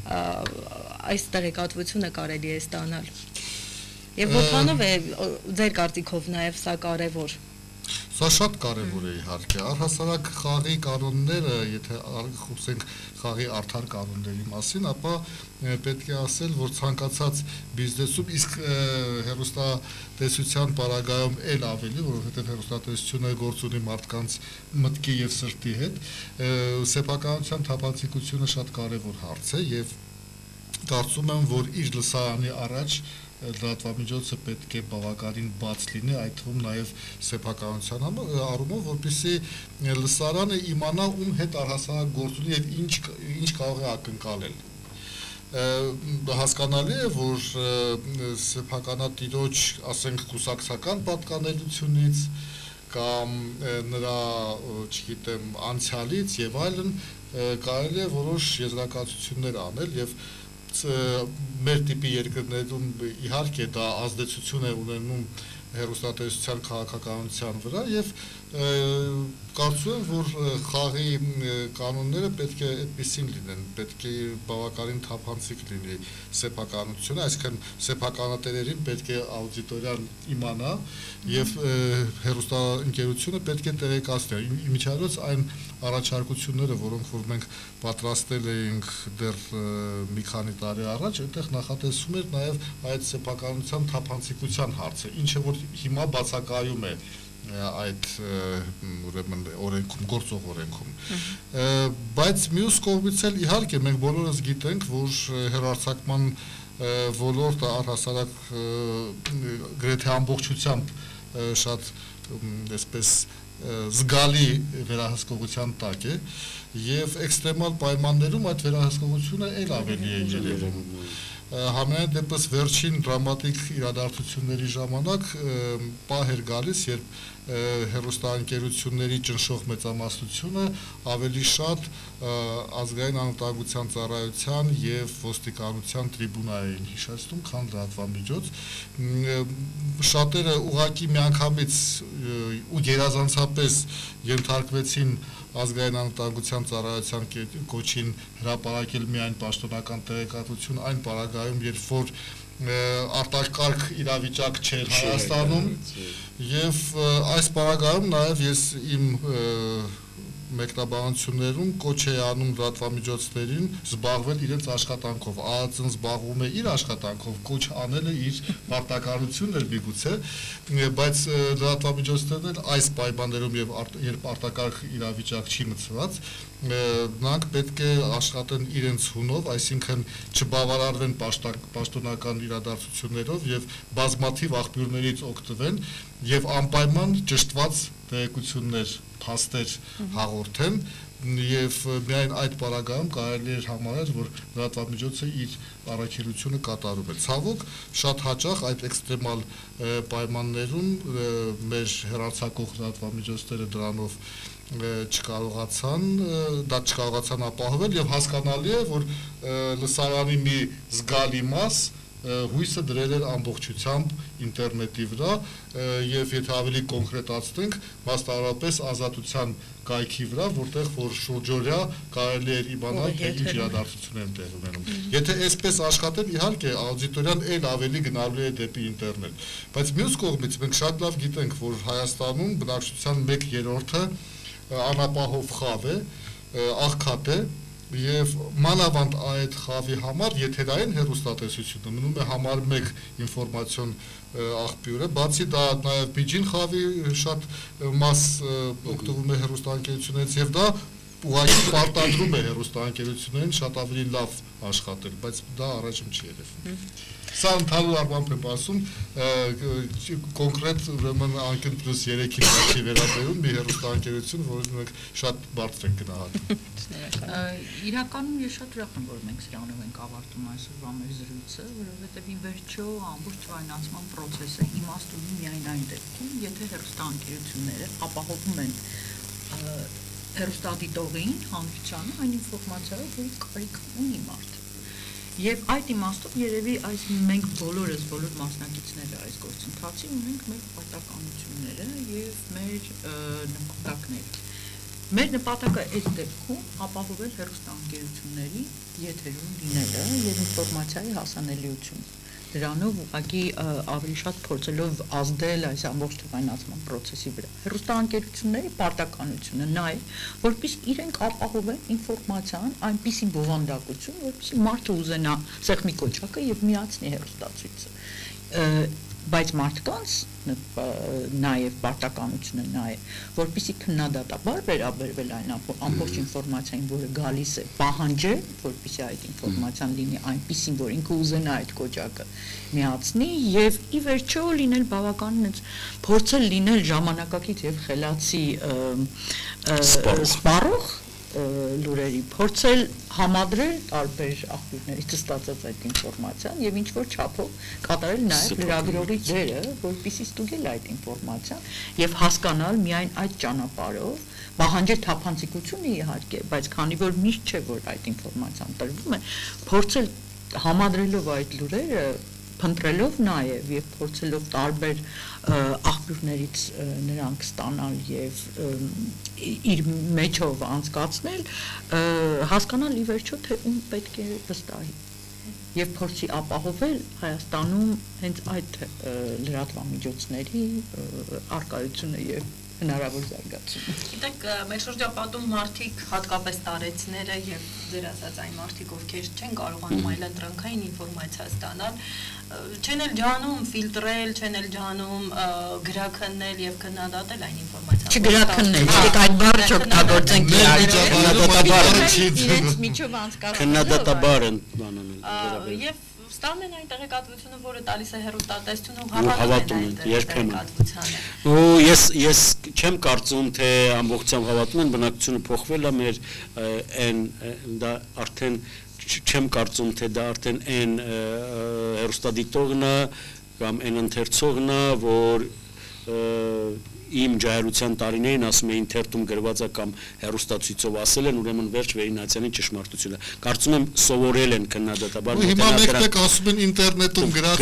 այս տեղեկատվությունը կարելի է ստանալ։ Եվ որքանով է ձեր կարծիքով նաև սա կարևոր։ Սա շատ կարևոր է իհարկե։ Առհասարակ խաղի կանոնները, եթե խոսենք խաղի արդար կանոնների մասին, ապա պետք է ասել, որ ցանկացած բիզնեսում, իսկ հեռուստատեսության պարագայում էլ ավելի, որովհետև հեռուստատեսությունը գործ ունի մարդկանց մտքի եւ սրտի հետ, սեփականության թափանցիկությունը շատ կարևոր հարց է եւ կարծում եմ, որ իր լսարանի առաջ լրատվամիջոցը պետք է բավականին բաց լինի, այդ թվում նաև սեփականության առումով, որպեսզի լսարանը իմանա ում հետ առհասարակ գործ ունի եւ ինչ ինչ կարող է ակնկալել։ Հասկանալի է, որ սեփականատիրոջ, ասենք, կուսակցական պատկանելությունից կամ նրա, չգիտեմ, անցյալից եւ այլն կարելի է որոշ եզրակացություններ անել եւ մեր տիպի երկրներում իհարկե դա ազդեցություն է ունենում հեռուստատեսության քաղաքականության վրա եւ կարծում եմ, որ խաղի կանոնները պետք է այդպեսին լինեն, պետք է բավականին թափանցիկ լինի սեփականությունը, այսինքն սեփականատերերին պետք է աուդիտորիան իմանա եւ հեռուստաընկերությունը պետք է տեղեկացնի։ Իմիջիայլոց այն առաջարկությունները, որոնք որ մենք պատրաստել էինք դեռ մի քանի տարի առաջ, այնտեղ նախատեսվում էր նաեւ այդ սեփականության թափանցիկության հարցը, ինչը որ հիմա բացակայում է այդ ուրեմն օրենքում, գործող օրենքում։ Բայց մյուս կողմից էլ իհարկե մենք բոլորս գիտենք, որ հեռարձակման ոլորտը առհասարակ գրեթե ամբողջությամբ շատ այսպես զգալի վերահսկողության տակ է եւ էքստրեմալ պայմաններում այդ վերահսկողությունը ել ավելի է երևում։ Համենայն դեպս վերջին դրամատիկ իրադարձությունների ժամանակ պահ էր գալիս, երբ հեռուստաընկերությունների ճնշող մեծամասնությունը ավելի շատ ազգային անվտանգության ծառայության եւ ոստիկանության տրիբունա էին հիշեցնում, քան լրատվամիջոց։ Շատերը ուղղակի միանգամից ու գերազանցապես ենթարկվեցին ազգային անվտանգության ծառայության կոչին հրապարակել միայն պաշտոնական տեղեկատվություն այն պարագայում, երբ որ արտակարգ իրավիճակ չէր Հայաստանում եւ այս պարագայում նաեւ ես իմ մեկնաբանություններում կոչ է անում լրատվամիջոցներին զբաղվել իրենց աշխատանքով, ԱԱԾ-ն զբաղվում է իր աշխատանքով, կոչ անելը իր պարտականությունն էր միգուցե, բայց լրատվամիջոցներն էլ այս պայմաններում եւ երբ արտակարգ իրավիճակ չի մցված, նրանք պետք է աշխատեն իրենց հունով, այսինքն չբավարարվեն պաշտոնական իրադարձություններով եւ բազմաթիվ աղբյուրներից օգտվեն եւ անպայման ճշտված տեղեկություններ, փաստեր հաղորդեն եւ միայն այդ պարագայում կարելի է համարել, որ լրատվամիջոցը իր առաքելությունը կատարում է։ Ցավոք, շատ հաճախ այդ էքստրեմալ պայմաններում մեր հեռարձակող լրատվամիջոցները դրանով չկարողացան, դա չկարողացան ապահովել եւ հասկանալի է, որ լսարանի մի զգալի մաս հույսը դրել էր ամբողջությամբ ինտերնետի վրա եւ եթե ավելի կոնկրետացնենք, մասնավորապես ազատության կայքի վրա, որտեղ որ շուրջօրյա կարելի էր իմանալ, թե ինչ իրադարձություններ են տեղի ունենում։ Եթե այսպես աշխատեն, իհարկե աուդիտորիան այլ ավելի գնալու է դեպի ինտերնետ։ Բայց մյուս կողմից մենք շատ լավ գիտենք, որ Հայաստանում բնակչության մեկ երրորդը անապահով խավ է, աղքատ է եւ մանավանդ այդ խավի համար եթերային հեռուստատեսությունը մնում է համար մեկ ինֆորմացիոն աղբյուրը, բացի դա նաեւ միջին խավի շատ մաս օգտվում է հեռուստաընկերություններից եւ դա ուղղակի պարտադրում է հեռուստաընկերություններին շատ ավելի լավ աշխատել, բայց դա առաջում չի երևում։ Սա ընդհանուր առմամբ եմ ասում, կոնկրետ ուրեմն անկյուն պլյուս երեքին չի վերաբերում մի հեռուստաընկերություն, որը մենք շատ բարձր ենք գնահատում։ Իրականում ես շատ ուրախ եմ, որ մենք սրանով ենք ավարտում այսօրվա մեր զրույցը, որովհետև ի վերջո ամբողջ թվայնացման process-ը իմաստ ունի միայն այն դեպքում, եթե հեռուստաընկերությունները ապահովում են հեռուստադիտողին, հանրությանը այն ինֆորմացիայով, որի կարիք ունի մարդ։ Եվ այդ իմաստով երևի այս մենք բոլորս, բոլոր մասնակիցները այս գործընթացին ունենք մեր պարտականությունները եւ մեր նպատակները։ Մեր նպատակը այս դեպքում ապահովել հեռուստաընկերությունների եթերում լինելը եւ ինֆորմացիայի հասանելիությունը։ Դրանով ուղղակի ավելի շատ փորձելով ազդել այս ամբողջ թվայնացման process-ի վրա։ Հեռուստաընկերությունների պարտականությունը նա է, որպեսզի իրենք ապահովեն ինֆորմացիան այնպիսի բովանդակություն, որպեսզի մարդը ուզենա սեղմի կոճակը եւ միացնի հեռուստացույցը։ Բայց մարդկանց նաև պարտականությունը նա է, որպեսզի քննադատաբար վերաբերվել այն ամբողջ ինֆորմացիային, որը գալիս է, պահանջել, որպեսզի այդ ինֆորմացիան լինի այնպիսին, որ ինքը ուզենա այդ կոճակը միացնի եւ ի վերջո լինել բավականին փորձել լինել ժամանակակից եւ խելացի սպառող լուրերի, փորձել համադրել տարբեր աղբյուրներից ստացած այդ ինֆորմացիան եւ ինչ որ չափով կատարել նաեւ լրագրողի դերը, որպեսզի ստուգել այդ ինֆորմացիան եւ հասկանալ միայն այդ ճանապարհով, պահանջել թափանցիկությունը իհարկե, բայց քանի որ միշտ չէ որ այդ ինֆորմացիան տրվում է, փորձել համադրելով այդ լուրերը փնտրելով նաև եւ փորձելով տարբեր աղբյուրներից նրանք ստանալ եւ իր մեջով անցկացնել, հասկանալ ի վերջո թե ում պետք է վստահի եւ փորձի ապահովել Հայաստանում հենց այդ լրատվամիջոցների առկայությունը եւ հնարավոր զարգացում։ Գիտեք, մեր շրջապատում մարդիկ, հատկապես տարեցիները եւ ձեր ասած այն մարդիկ, ովքեր չեն կարողանում այլընտրանքային ինֆորմացիա ստանալ, չեն էլ ջանում ֆիլտրել, չեն էլ ջանում գրաքննել եւ քննադատել այն ինֆորմացիան։ Չգրաքննել, եկեք այդ բառը չօգտագործենք իրենց միջով անցկացնել։ Քննադատաբար են բանանել։ Եվ ստանում են այն տեղեկատվությունը, որը տալիս է հեռուստատեսությունը ու հավատում են երբեմն։ Ու ես ես չեմ կարծում, թե ամբողջությամբ հավատում են, բնակչությունը փոխվել է մեր այն դա արդեն չեմ կարծում, թե դա արդեն այն հեռուստադիտողն է կամ այն ընթերցողն է, որ իմ ջահելության տարիներին ասում էին թերթում գրված է կամ հեռուստացույցով ասել են, ուրեմն վերջ վերինացյալի ճշմարտությունը։ Կարծում եմ սովորել են քննադատաբար Հիմա մեկ-մեկ ասում են ինտերնետում գրած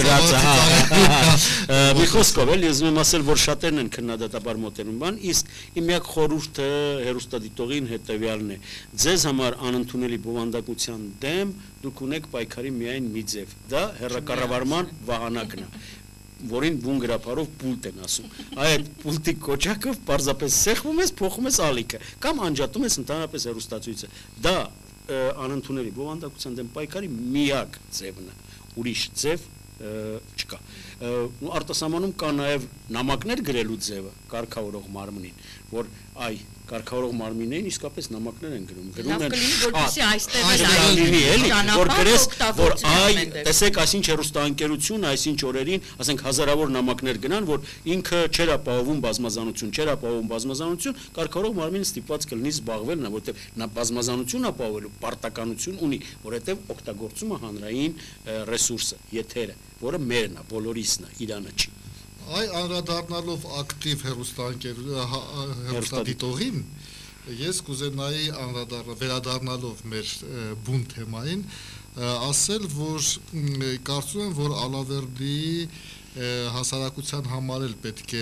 մի խոսքով էլ ես եմ ասել, որ շատերն են քննադատաբար մոտենում բան, իսկ իմ միակ խորհուրդը հեռուստադիտողին հետևյալն է. ձեզ համար անընդունելի բովանդակության դեմ դուք ունեք պայքարի միայն մի ձև, դա հեռակառավարման վահանակն է, որին բուն գրապարով պուլտ են ասում։ Այդ պուլտի կոճակով պարզապես սեղմում ես, փոխում ես ալիքը կամ անջատում ես ընդհանրապես հեռուստացույցը։ Դա անընդունելի բովանդակության դեմ պայքարի միակ ձևն է, ուրիշ ձև չկա։ Արտասահմանում կա նաև նամակներ գրելու ձևը կարգավորող մարմնին, որ այ կարգավորող մարմիններին իսկապես նամակներ են գրում, գրում են որպեսզի այստեղ որ գրես, որ այ տեսեք այսինչ հեռուստաընկերություն, այսինչ օրերին, ասենք հազարավոր նամակներ գնան, որ ինքը չէր ապահովում բազմազանություն, չէր ապահովում բազմազանություն, կարգավորող մարմինը ստիպված կլինի զբաղվել նա, որտեղ նա բազմազանություն ապահովելու պարտականություն ունի, որովհետև օգտագործում է հանրային ռեսուրսը, եթերը, որը մերն է, բոլորիսն է, իրանը չի։ Այ անդրադառնալով ակտիվ հեռուստադիտողին, ես կուզենայի վերադառնալով մեր բուն թեմային, ասել, որ կարծում եմ, որ Ալավերդի հասարակության համար էլ պետք է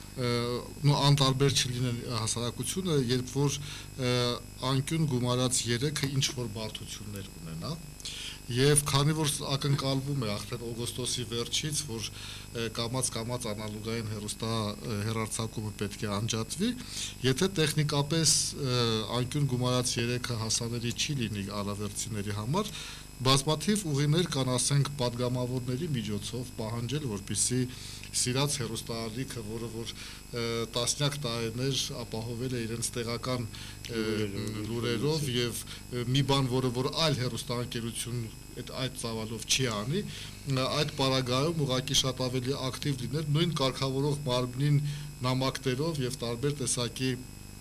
անտարբեր չլինեն հասարակությունը, երբ որ անկյուն գումարած երեքը ինչ-որ բարդություններ ունենա, Եվ քանի որ ակնկալվում է արդեն օգոստոսի վերջից, որ կամաց-կամաց անալոգային հեռուստա հեռարձակումը պետք է անջատվի, եթե տեխնիկապես անկյուն գումարած երեքը հասանելի չի լինի ալավերդցիների համար, բազմաթիվ ուղիներ կան, ասենք, պատգամավորների միջոցով պահանջել, որպեսզի սիրած հեռուստաալիքը, որը որ տասնյակ տարիներ ապահովել է իրենց տեղական լուրերով եւ մի բան, որը որ այլ հեռուստաընկերություն այդ ծավալով չի անի, այդ պարագայում ուղղակի շատ ավելի ակտիվ լինել, նույն կարգավորող մարմնին նամակներով եւ տարբեր տեսակի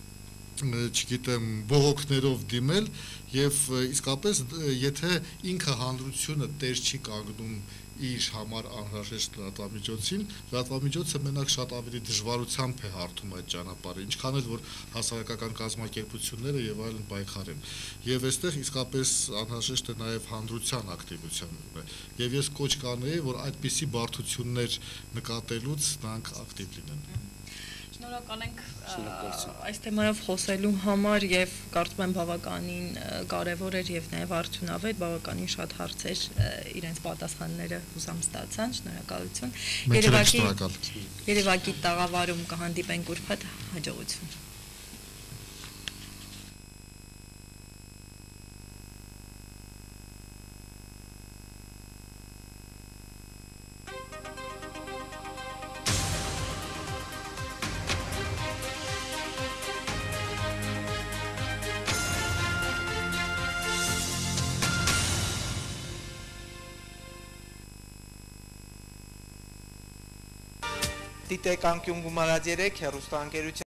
չգիտեմ, բողոքներով դիմել եւ իսկապես եթե ինքը հանրությունը տեր չի կանգնում իր համար անհրաժեշտ լրատվամիջոցին, լրատվամիջոցը մենակ շատ ավելի դժվարությամբ է հարթում այդ ճանապարհը, ինչքան էլ որ հասարակական կազմակերպությունները եւ այլն պայքարեն։ Եվ այստեղ իսկապես անհրաժեշտ է նաեւ հանրության ակտիվությունը։ Եվ ես կոչ կանեի, որ այդպիսի բարդություններ նկատելուց նրանք ակտիվ լինեն։ Շնորհակալ ենք այս թեմայով խոսելու համար եւ կարծում եմ բավականին կարեւոր էր եւ նաեւ արդյունավետ, բավականին շատ հարցեր իրենց պատասխանները հուսամ ստացան, շնորհակալություն։ Երևակի Երևակի տաղավարում կհանդիպենք ուրբաթ, հաջողություն։ Դիտեք անկյուն գումարած երեք հեռուստաընկերության